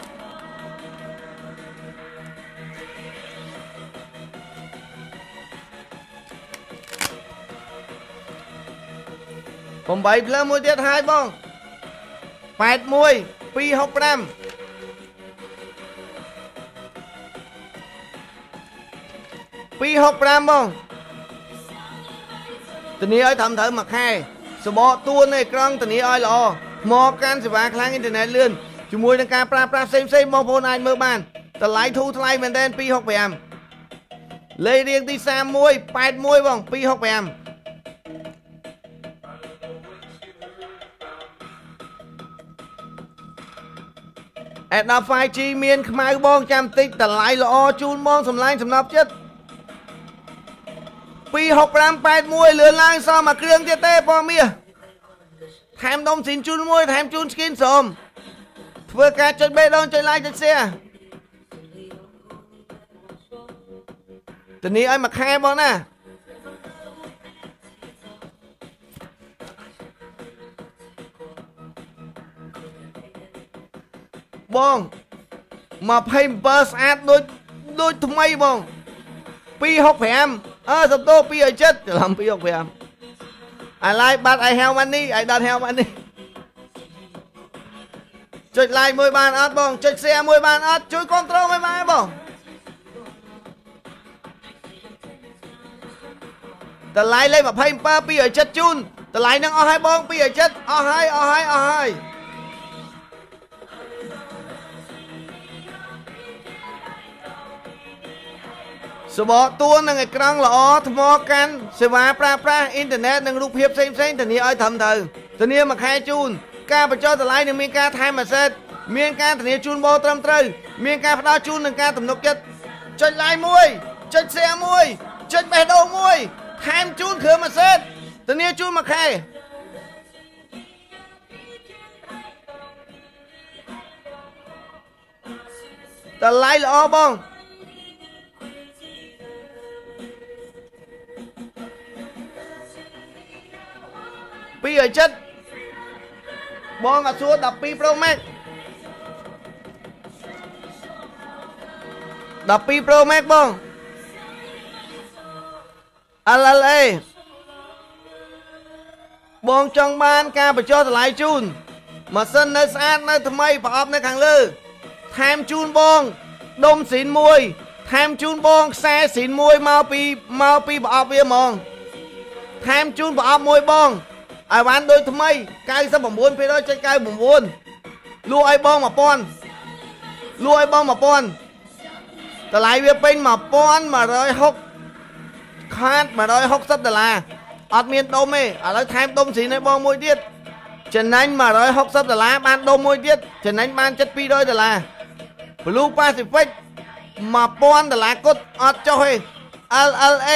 ผมไปเริ่มมวยเดียดหายบ้อง8 มวยปี6 รำปี6 รำบ้องตอนนี้ไอ้ทำเถอะมาแค่สบอตัวในกล้องตอนนี้ไอ้หล่อมอการสิบาครั้งอินเทอร์เน็ตเลื่อนจมวยในการปราเซมมองโพนายเมื่อบ้านแต่ไลท์ทูทไลท์เหมือนเดิมปี6 ไปเลยเรียงที่3 มวย8 มวยบ้องปี6 ไปแอดดาไฟจีเมียนขมายบ้องจำติดแต่ไลท์ละอจูนบ้องสำลังสำนับchấtปี6 รำ8 มวยเหลือล่างซ้อมมาเครื่องเต้ปอเมียแถมดมสินจูนมวยแถมจูนสกินสมเพื่อการจดเบดอนจดไลน์จดเสียตอนนี้ไอ้มาแค่บ้องนะบ้องมาเพย์เบอร์สอาดโดยทำไมบ้องปี6 แผมสมโตปีไอ้เจ็ดจะทำปี6 แผมI like but I have money I don't have money จุดไลน์มวยบานอัดบ้องจุดเสียมวยบานอัดช่วยคอนโทรลมวยบานบ้องแต่ไลน์เลยมาเพย์เบอร์ปีไอ้เจ็ดจูนแต่ไลน์นั่งเอาให้บ้องปีไอ้เจ็ดเอาให้สบอตัวนั่งไอ้กลางหล่อทมอกันเสวาปลาอินเทอร์เน็ตนั่งรูปเพียบเซ็งแต่นี้ไอ้ทำเธอแต่นี้มาแค่จูนการประจอแต่ไลน์หนึ่งมีการไทม์มาเสร็จมีการแต่นี้จูนโบตรมตรึมีการพนักจูนหนึ่งการตำนกจัดจดไลน์มวยจดเสียมวยจดเบดโอมวยไทม์จูนเขือมาเสร็จแต่นี้จูนมาแค่แต่ไลน์หล่อบ้องปีไอ้chấtบองกับซัวดับปีโปรแม็กดับปีโปรแม็กบองอะไรบองจองบ้านการประจอสลายจูนมาเส้นในสะอาดในทำไมปอบในขังลือแถมจูนบองดมสินมวยแถมจูนบองแซ่สินมวยมาปีปอบเวียมองแถมจูนปอบมวยบองไอ้วันโดยทำไมกายสมบูรณ์ไปด้วยใจกายบุ๋มบุญลูไอ้บ้องมาป้อนแต่หลายเวียเป็นมาป้อนมา106คาดมา160 ดอลลาร์อัดเมียนดมอะไรแถมดมสีในบ้องมวยเดียดฉะนั้นมา160 ดอลลาร์บ้านดมมวยเดียดฉะนั้นบ้าน700 ดอลลาร์บลูปาซิฟิกมาป้อนดอลลาร์กดอัดเจ้าเฮLLA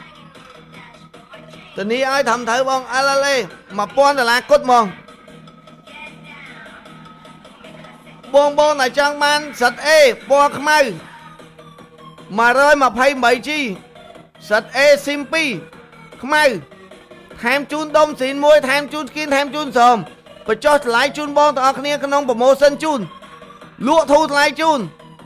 ตอนนี้ไอ้ทำเถอะบ้องอะไรมาป้อนแต่ละกดมอง Bông bông là trang ban sạch ê bò khám mau mà rơi mà phay mấy chi sạch ê simpi khám mau tham chun đông xin môi tham chun skin tham chun sờm và cho lại chun bông tao khá khá nông promotion chun lụa thu lại chun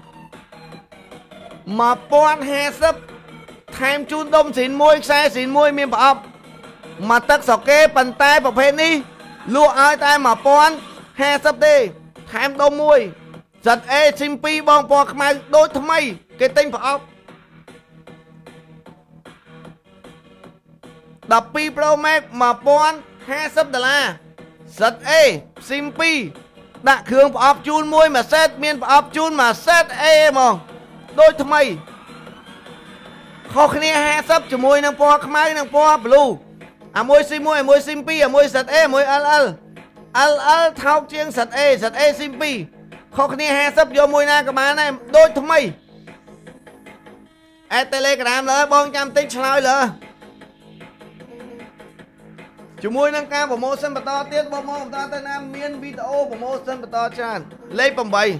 mà bọn hè sắp tham chun đông xin môi miền bảo ấp mà tất sọc kê bàn tay bảo phê ní lụa ai tay mà bọn hè sắp đi tham đông môi giật ê xin pi bong bò khmai đôi thầm mây cái tên bảo ấp đập pi pro max mà bọn hè sắp đà la giật ê xin pi đã khương bảo ấp chun môi mà xét miền bảo ấp chun mà xét ê mà đôi thầm mây khó khăn hè sắp cho môi năng bò khmai năng bò blue à môi sim pi à môi giật ê môi al thao chiêng giật ê sim pi khó khăn hè sắp vô môi na các bạn này đôi thầm mây telegram lỡ bong trăm tích slide lỡ chú môi năng ca promotion bà to tiết bông mong ta tên nam miên video promotion bà to chan lấy bầm bày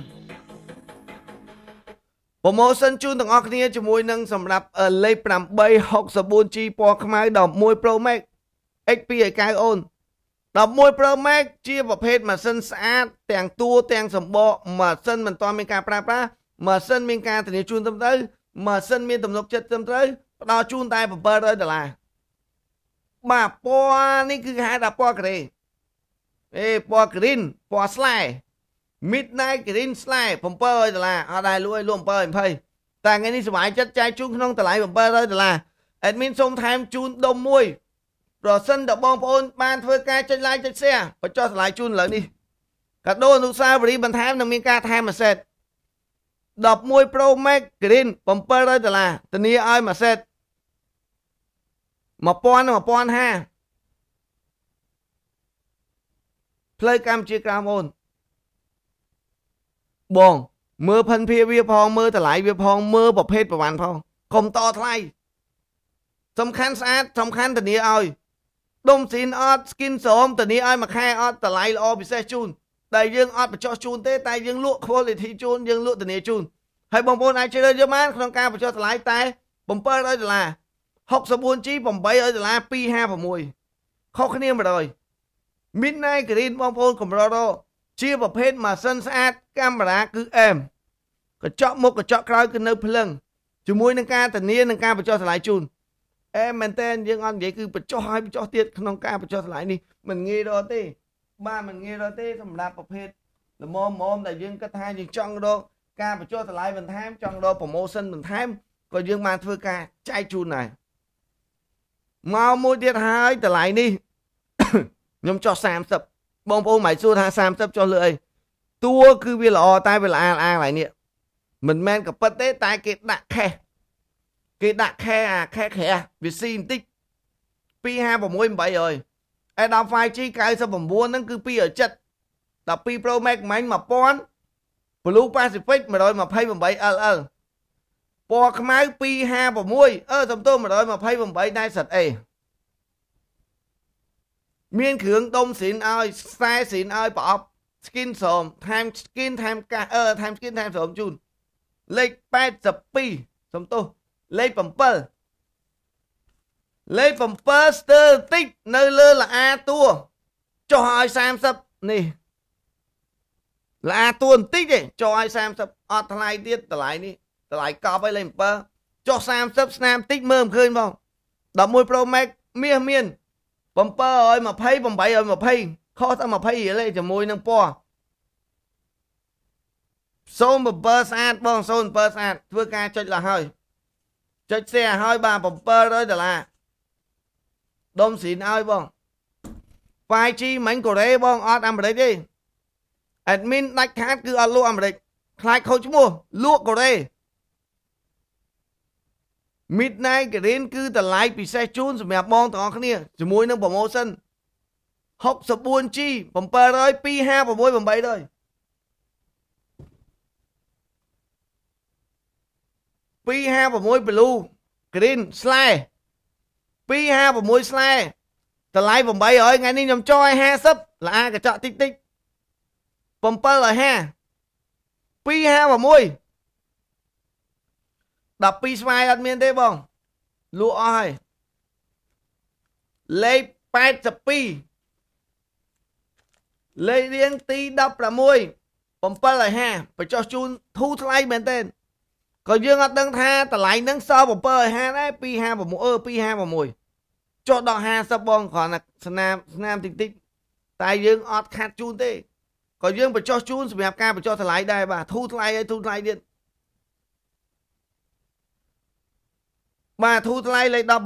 promotion chun tầng ọc nha chú môi năng sầm rạp ở lấy bầm bay học sập buôn chi po khmai đọc môi pro max XP ở cái ôn đọc môi pro max chia vào hết mà sân xã tàng tua tàng sầm bộ mà sân mình to mình ca pra mà sân mình ca thì chun tâm tới mà sân miên tầm lục chất tâm tới đo chun tay vào bờ rồi là mà po ní cứ hai đập po cái ê po green po slide midnight green slideผมเปิดlà ở đây luônเปิดphơiแต่ไงนี่สมัยchất trai chun khôngแต่lạiผมเปิดrồi là admin xong tham chun đông môi rồi sân đập bong phôn ban phơi ca trên like trên xe và cho lại chun lại đi cả đôi nụ sao vì bàn tham nằm miên ca tham mà set đập môi pro max greenผมเปิดrồi là tình yêu ai mà set mà pon ha play cam chia cam ôn bong mưa phân phia vía phong mưaแต่lại vía phong mưa bọc hết vào bàn phong không to thayสำคัญสะอาดสำคัญแต่นี้เอาดมสินออดสกินสมแต่นี้เอามาแค่ออดแต่ไหลออไปเซจูนแต่ยังออดไปจ่อจูนเต้แต่ยังลวกโคลิทีจูนยังลวกแต่นี้จูนให้บางคนไอเชอร์เยอะมากต้องการไปจ่อแต่ไหลแต่ผมเปิดเลยแต่ละhọcสบุนจีผมไปเลยแต่ละปี5ผมมวยข้อคะแนนมาเลยมิดไนท์กรีนบางคนของเราเชียร์ประเภทมาสันสะอาดกล้ามราคือเอ็มก็เจาะมุกก็เจาะกลายคือเนื้อเพลิงจมูกนังการแต่นี้นังการไปจ่อแต่ไหลจูนem mình tên nhưng anh vậy cứ cho hai cho tiết không ca cho lại đi mình nghe đó tê ba mình nghe đó tê thầm lạp bọc hết là mồm là dương cái thai dương trong đó ca cho lại mình tham trong đó promotion mình tham còn dương mang thưa ca trai chun này mau mua tiết hai lại đi nhóm cho sam sập bông bông mày xua tha sam sập cho lưỡi tua cứ vì là o tay vì là a lại nè mình men cả bất tế tay cái đạn khe cái đạn khe khe vì xin tích pi 2 và môi 7 rồi ai đào phai chi cái saoผมbuôn nó cứ pi ở chất đọc pi pro max máy mà pon blue pacific mà rồi mà pay 7 po khmai pi 2 và môi tầm tôi mà rồi mà pay 7 đây sạch miên khưởng đông xịn ơi sai xịn ơi bỏ skin sồm time skin time time skin time sồm chun lệch 8 sập pi tầm tôi lấy phẩm poster tích nơi lơ là a tua cho ai sam sập nè là a tua tích ấy cho ai sam sập online tiết lại copy với lên per cho sam sập snap tích mơm khơi không đọc môi pro max miên phẩm per ơi mà pay phẩm 7 ơi mà pay khó sao mà pay gì đây cho môi năng po số một per ad bong số một per ad vừa ca cho là hơi cho xe hơi bà bầm pơ đó là đông xịn ơi bông phải chi mảnh cổ đấy bông ọt ăn đấy đi admin đạch hát cứ ọt lụa ăn đấy khai không chú mua lụa cổ đấy midnight green cứ tờ lại bị xe chun rồi mẹ bông tỏ khá nè rồi mùi nâng promotion học sập buôn chi bầm pơ rồi pi 2 và môi bầm 7 rồi pi 2 và môi blue green slide pi 2 và môi slide tờ lại vòng 7 rồi ngày nay nhầm cho ai ha sấp là a cái chọn tích tích vòng pơ là ha 256 12 ស្វាយអត់មានទេបងលក់អស់ហើយលេខ82លេខរៀងទី16 750បញ្ចុះជូនធូរថ្លៃមែនទេក៏យើងអត់ដឹងថាតម្លៃនឹងសល់750ដែរ256ចុះដល់50បងគ្រាន់តែស្នាមតិចតិចតែយើងអត់ខាត់ជូនទេក៏យើងបញ្ចុះជូនសម្រាប់ការបញ្ចុះថ្លៃដែរបាទធូរថ្លៃហើយធូរថ្លៃទៀតបាទធូរថ្លៃលេខ16 750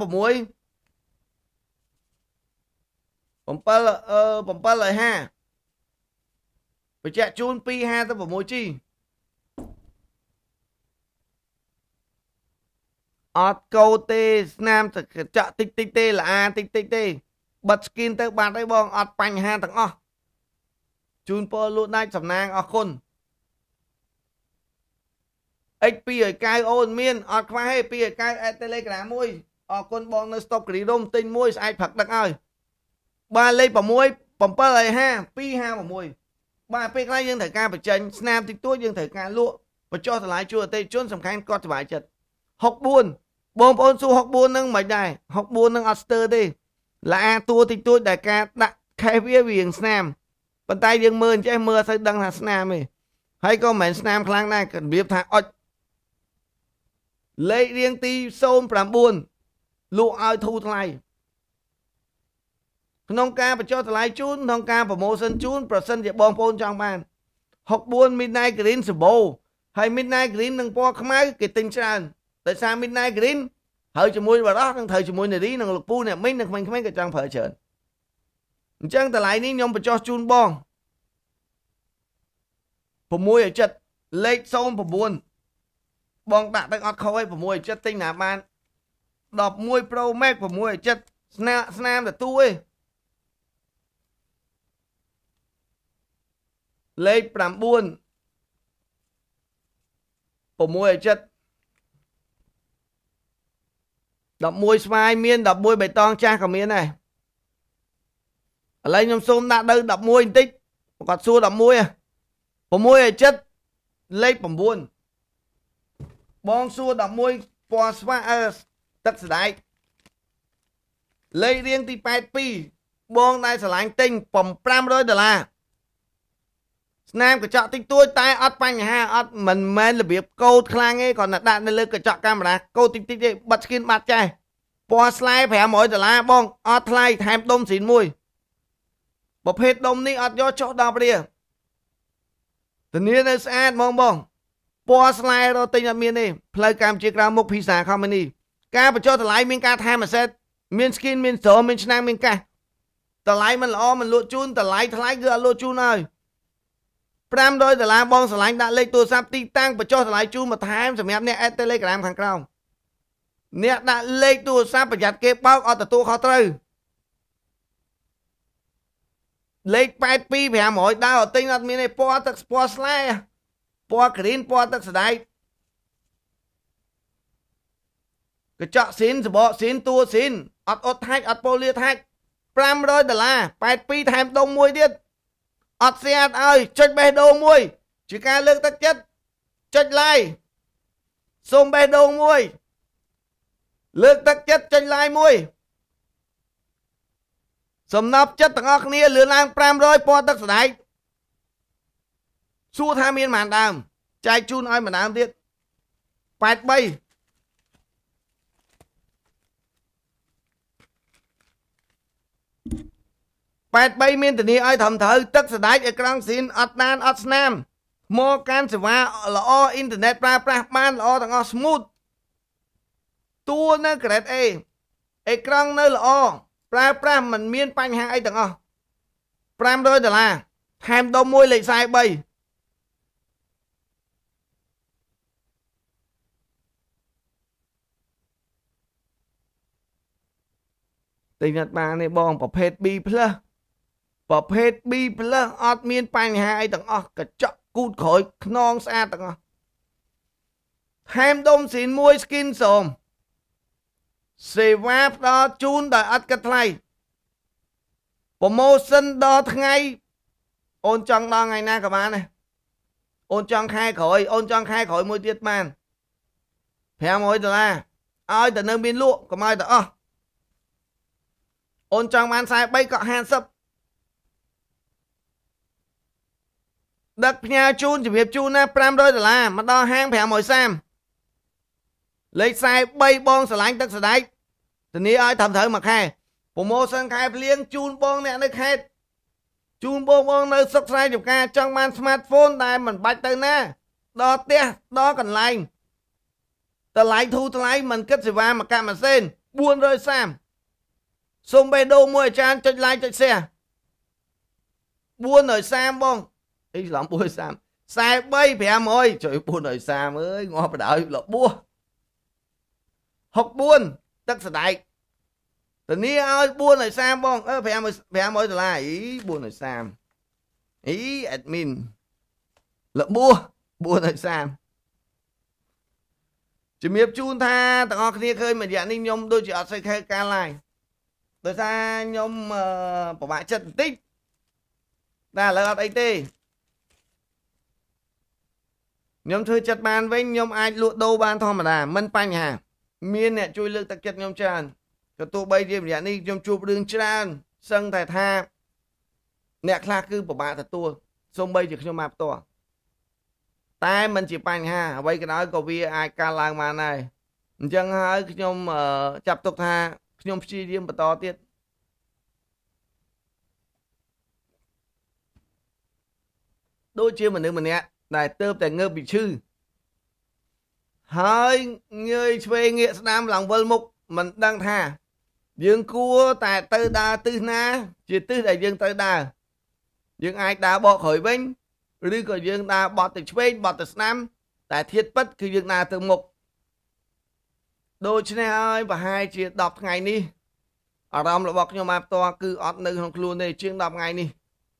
បញ្ជាក់ជូន 256G អត់កោទេស្នាមចាក់តិចតិចទេល្អតិចតិចទេបិទ skin ទៅបាត់ហើយបងអត់បញ្ហាទាំងអស់ជូនពរលក់ដាច់សំណាងអរគុណ X290 អូនមានអត់ខ្វះទេ290 at Telegram មួយអរគុណបងនៅ stop គ្រីរ៉ុមទិញមួយស្អែកផឹកដឹកឲ្យបាទលេខ6 750 256បាទពេលខ្លះយើងត្រូវការបញ្ចេញស្នាមតិចតួចយើងត្រូវការលក់បញ្ចុះតម្លៃជួយអតិថិជនសំខាន់គាត់សុខចិត្ត64បងប្អូនសួរ64នឹងមិនដែរ64នឹងអត់ស្ទើរទេល្អតួតិចតួចដែលការដាក់ខេសវារៀងស្នាមប៉ុន្តែយើងមើលអញ្ចេះមើលអត់សូវដឹងថាស្នាមទេហើយក៏មិនមែនស្នាមខ្លាំងដែររបៀបថាអុចលេខរៀងទី09លក់ឲ្យធូរថ្លៃក្នុងការបញ្ចុះតម្លៃជូនក្នុងការប្រម៉ូសិនជូនប្រសិនជាបងប្អូនចង់បាន64 Midnight Green សម្បូរហើយ Midnight Green នឹងពណ៌ខ្មៅគេទិញច្រើនដោយសារ Midnight Green ហើយជាមួយបារោះនឹងត្រូវជាមួយនារីនិងលោកពូអ្នកមីងនិងក្មេងៗក៏ចង់ប្រើច្រើនអញ្ចឹងតម្លៃនេះខ្ញុំបញ្ចុះជូនបង6ឲ្យចិត្តលេខ09បងដាក់ទៅអត់ខុសឯ6ឲ្យចិត្តទិញណាបាន11 Pro Max 6ឲ្យចិត្តស្នាមទៅទូឯងលេខ9 6ឲ្យចិត្ត11ស្វាយមាន11បៃតងចាស់ក៏មានដែរឥឡូវខ្ញុំសូមដាក់ទៅ11បន្តិចគាត់សួរ11 6ឲ្យចិត្តលេខ9បងសួរ11ពណ៌ស្វាទឹកស្ដែកលេខរៀងទី82បងដែលឆ្លាញ់ទិញ$500ស្នាមកញ្ចក់តិចតួចតែអត់បញ្ហាអត់មិនមែនរបៀបកោតខ្លាំងទេគ្រាន់តែដាក់នៅលើកញ្ចក់កាមេរ៉ាកោតតិចតិចទេបិទ skin បាត់ចេះពណ៌ស្លែ$500បងអត់ថ្លៃថែមដុំស៊ីនមួយប្រភេទដុំនេះអត់យកចុះដល់ព្រាធានានៅស្អាតហ្មងបងពណ៌ស្លែរត់ទិញអត់មានទេផ្លូវកម្ពុជាក្រៅមុខភីសាខមនីការបញ្ចុះតម្លៃមានការថែមអាសេតមាន skin មានស្រោមានឆ្នាំងមានកាសតម្លៃមិនល្អមិនលក់ជូនតម្លៃថ្លៃគឺអត់លក់ជូនហើយ$500បងឆ្លាញ់ដាក់លេខទូរស័ព្ទទីតាំងបញ្ចុះតម្លៃជូនបន្ថែមសម្រាប់អ្នក at Telegram ខាងក្រោមអ្នកដាក់លេខទូរស័ព្ទប្រយ័ត្នគេបោកអត់ទទួលខុសត្រូវលេខ82 500ដើរទិញអត់មានទេពណ៌ទឹកពណ៌ស្លែពណ៌ green ពណ៌ទឹកស្ដែកកញ្ចក់ស៊ីនសបកស៊ីនតួស៊ីនអត់អត់ថាច់អត់ប៉ូលីថាច់$500 82ថែមដុំមួយទៀតអត់ស្អាតឲ្យចុចបេះដូងមួយជាការលើកទឹកចិត្តចុច like សូមបេះដូងមួយលើកទឹកចិត្តចុច like មួយសំណប់ចិត្តទាំងអស់គ្នាលឿនឡើង500ពណ៌ទឹកស្ដែកសួរថាមានប៉ុន្មានដើមចែកជូនឲ្យមួយដើមទៀត83មានធានាឲ្យត្រឹមត្រូវទឹកស្ដែកអេក្រង់ស៊ីនអត់ដានអត់ស្នាមមកកាន់សេវាល្អអ៊ីនធឺណិតប្រើប្រាស់បានល្អទាំងអស់ smooth តួនៅ grade A អេក្រង់នៅល្អប្រើប្រាស់មិនមានបញ្ហាអីទាំងអស់$500ថែមដុំមួយលេខ43ទិញអត់បានទេបងប្រភេទ B+ ប្រភេទ B+ អត់មានបញ្ហាអីទាំងអស់កញ្ចក់គូតក្រោយខ្នងស្អាតទាំងអស់ថែមដុំស៊ីនមួយ skin សូមសេវាផ្ដល់ជូនដោយអត់គិតថ្លៃប្រម៉ូសិនដល់ថ្ងៃអូនចង់ដល់ថ្ងៃណាក៏បានដែរ ôn trong khai khỏi môi tiết man phèo môi đô la ơi từ nơi biên lụa có mai tờ ôn trong man sai bay cọ hand sấp đặc nhà chun chỉ việc chun na $5 là mà đo hang phèo môi sam lấy sai bay bong sờ lánh tất sờ đáy từ ní ơi thầm thở mà khai promotion khai liêng chun bong nè nơi khai chun bong nơi sốc sai chụp ca trong man smartphone đây mình bạch từ na đo tia đo cần lành tờ lái thu tờ lái mình kết sự va mà cam mà sen buôn rơi sam xông bê đô mua chan cho lái cho xe buôn ở sam bong ý lắm buôn sam sai bay phè môi trời buôn ở sam ơi ngon phải đợi là buôn học buôn tất sẽ đại từ ní ơi buôn ở sam bong phè môi là ý buôn ở sam ý admin là buôn ở sam chỉ miếp chun tha tặng ngọc kia khơi mà dạng ninh nhôm đôi chị ở xây khai ca lại tôi ra nhôm của bạn chân tích ta là đây tê nhôm thư chặt bàn với nhôm ai lụa đâu ban thôi mà đà mân panh hà miên nè chui lưng tạc chặt nhôm tràn cái tụ bay đi dạng ninh nhôm chụp đường tràn sân thải tha nè khla cư của bạn thật tua xong bay chỉ nhôm map to tai mình chỉ bành ha bây cái nói có vì ai ca lang mà này chẳng hơi nhôm chập tục ha nhôm chi điểm to tiết đôi chia mình nữa mình nè này tớp tại ngơ bị chư hơi người thuê nghĩa nam lòng vân mục mình đang tha dương cua tại tư đa tư na chỉ tư đại dương tư đa dương ai đã bỏ khỏi bánhឬក៏យើងដើរបត់ទៅឆ្វេងបត់ទៅស្ដាំតែធៀបពិតគឺយើងដើរទៅមុខដូច្នេះហើយប្រហែលជា10ថ្ងៃនេះអារម្មណ៍របស់ខ្ញុំមកផ្ទាល់គឺអត់នៅក្នុងខ្លួនទេជាង10ថ្ងៃនេះ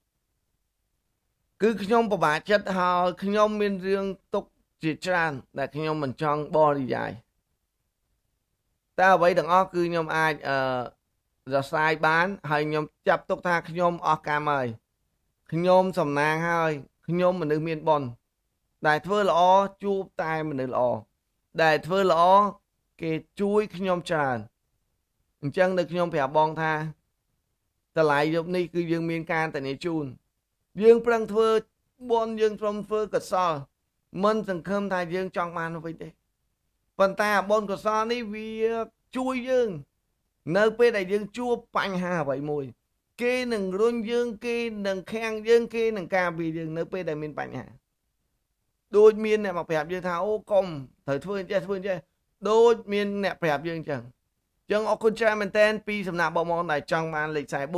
គឺខ្ញុំពិបាកចិត្តហើយខ្ញុំមានរឿងទុកជាច្រើនដែលខ្ញុំមិនចង់បរិយាយតែអ្វីទាំងអស់គឺខ្ញុំអាចរសាយបានហើយខ្ញុំចាប់ទុកថាខ្ញុំអស់កម្មហើយខ្ញុំសំណាងហើយខ្ញុំមនុស្សមានបុណ្យដែលធ្វើល្អជួបតែមនុស្សល្អដែលធ្វើល្អគេជួយខ្ញុំច្រើនអញ្ចឹងនៅខ្ញុំប្រាប់បងថាតម្លៃយប់នេះគឺយើងមានការតនីជូនយើងប្រឹងធ្វើបុណ្យយើងព្រមធ្វើកុសលមិនសង្ឃឹមថាយើងចង់បានវិញទេប៉ុន្តែអាបុណ្យកុសលនេះវាជួយយើងនៅពេលដែលយើងជួបបញ្ហាអ្វីមួយគេនឹងរុញយើងគេនឹងខាំងយើងគេនឹងការពារយើងនៅពេលដែលមានបញ្ហាដូចមានអ្នកមកប្រាប់យើងថាអូកុំត្រូវធ្វើអញ្ចេះដូចមានអ្នកប្រាប់យើងអញ្ចឹងអរគុណច្រើនមែនតើពីសំណាក់បងប្អូនដែលចង់បានលេខ44 $500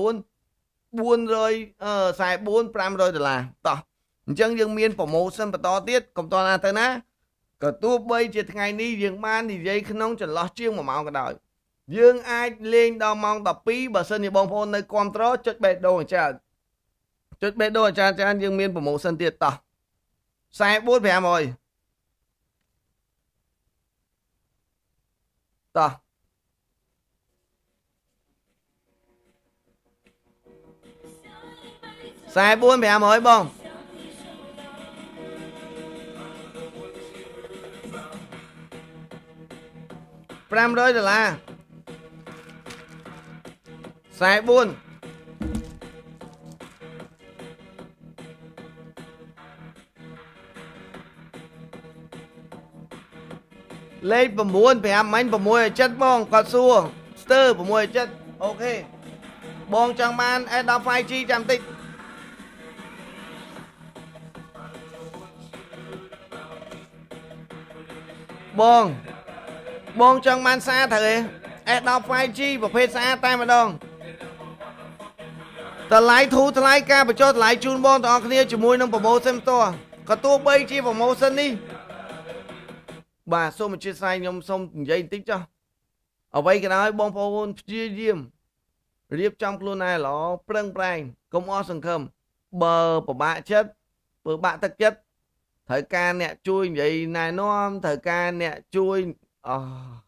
តោះអញ្ចឹងយើងមានប្រម៉ូសិនបន្តទៀតកុំតណាទៅណាក៏ទោះបីជាថ្ងៃនេះយើងបាននិយាយក្នុងចន្លោះជាង1ម៉ោងក៏ដោយយើងអាចលេងដល់ម៉ោង12បើសិនជាបងប្អូននៅគ្រប់ត្រចុចបេះដូងអាចារ្យយើងមានប្រម៉ូសិនទៀតតោះ44 500តោះ44 500បង$500 44 លេខ9 5 6 7បងគាត់សួរស្ទើ6 7អូខេបងចង់បាន S10 5G ចាំតិចបងចង់បានសារត្រូវទេ S10 5G ប្រភេទសារតែម្ដងតម្លៃធូរថ្លៃការបញ្ចុះតម្លៃជូនបងទាំងអស់គ្នាជាមួយនឹង promotion ផ្ទាល់ក៏ទោះបីជា promotion នេះបាទសូមអធិស្ឋានខ្ញុំសូមនិយាយបន្តិចចុះអ្វីក៏ដោយបងប្អូនព្យាយាមរៀបចំខ្លួនឯងល្អប្រឹងប្រែងកុំអស់សង្ឃឹមបើពិបាកចិត្តបើបាក់ទឹកចិត្តត្រូវការអ្នកជួយនិយាយណែនាំត្រូវការអ្នកជួយ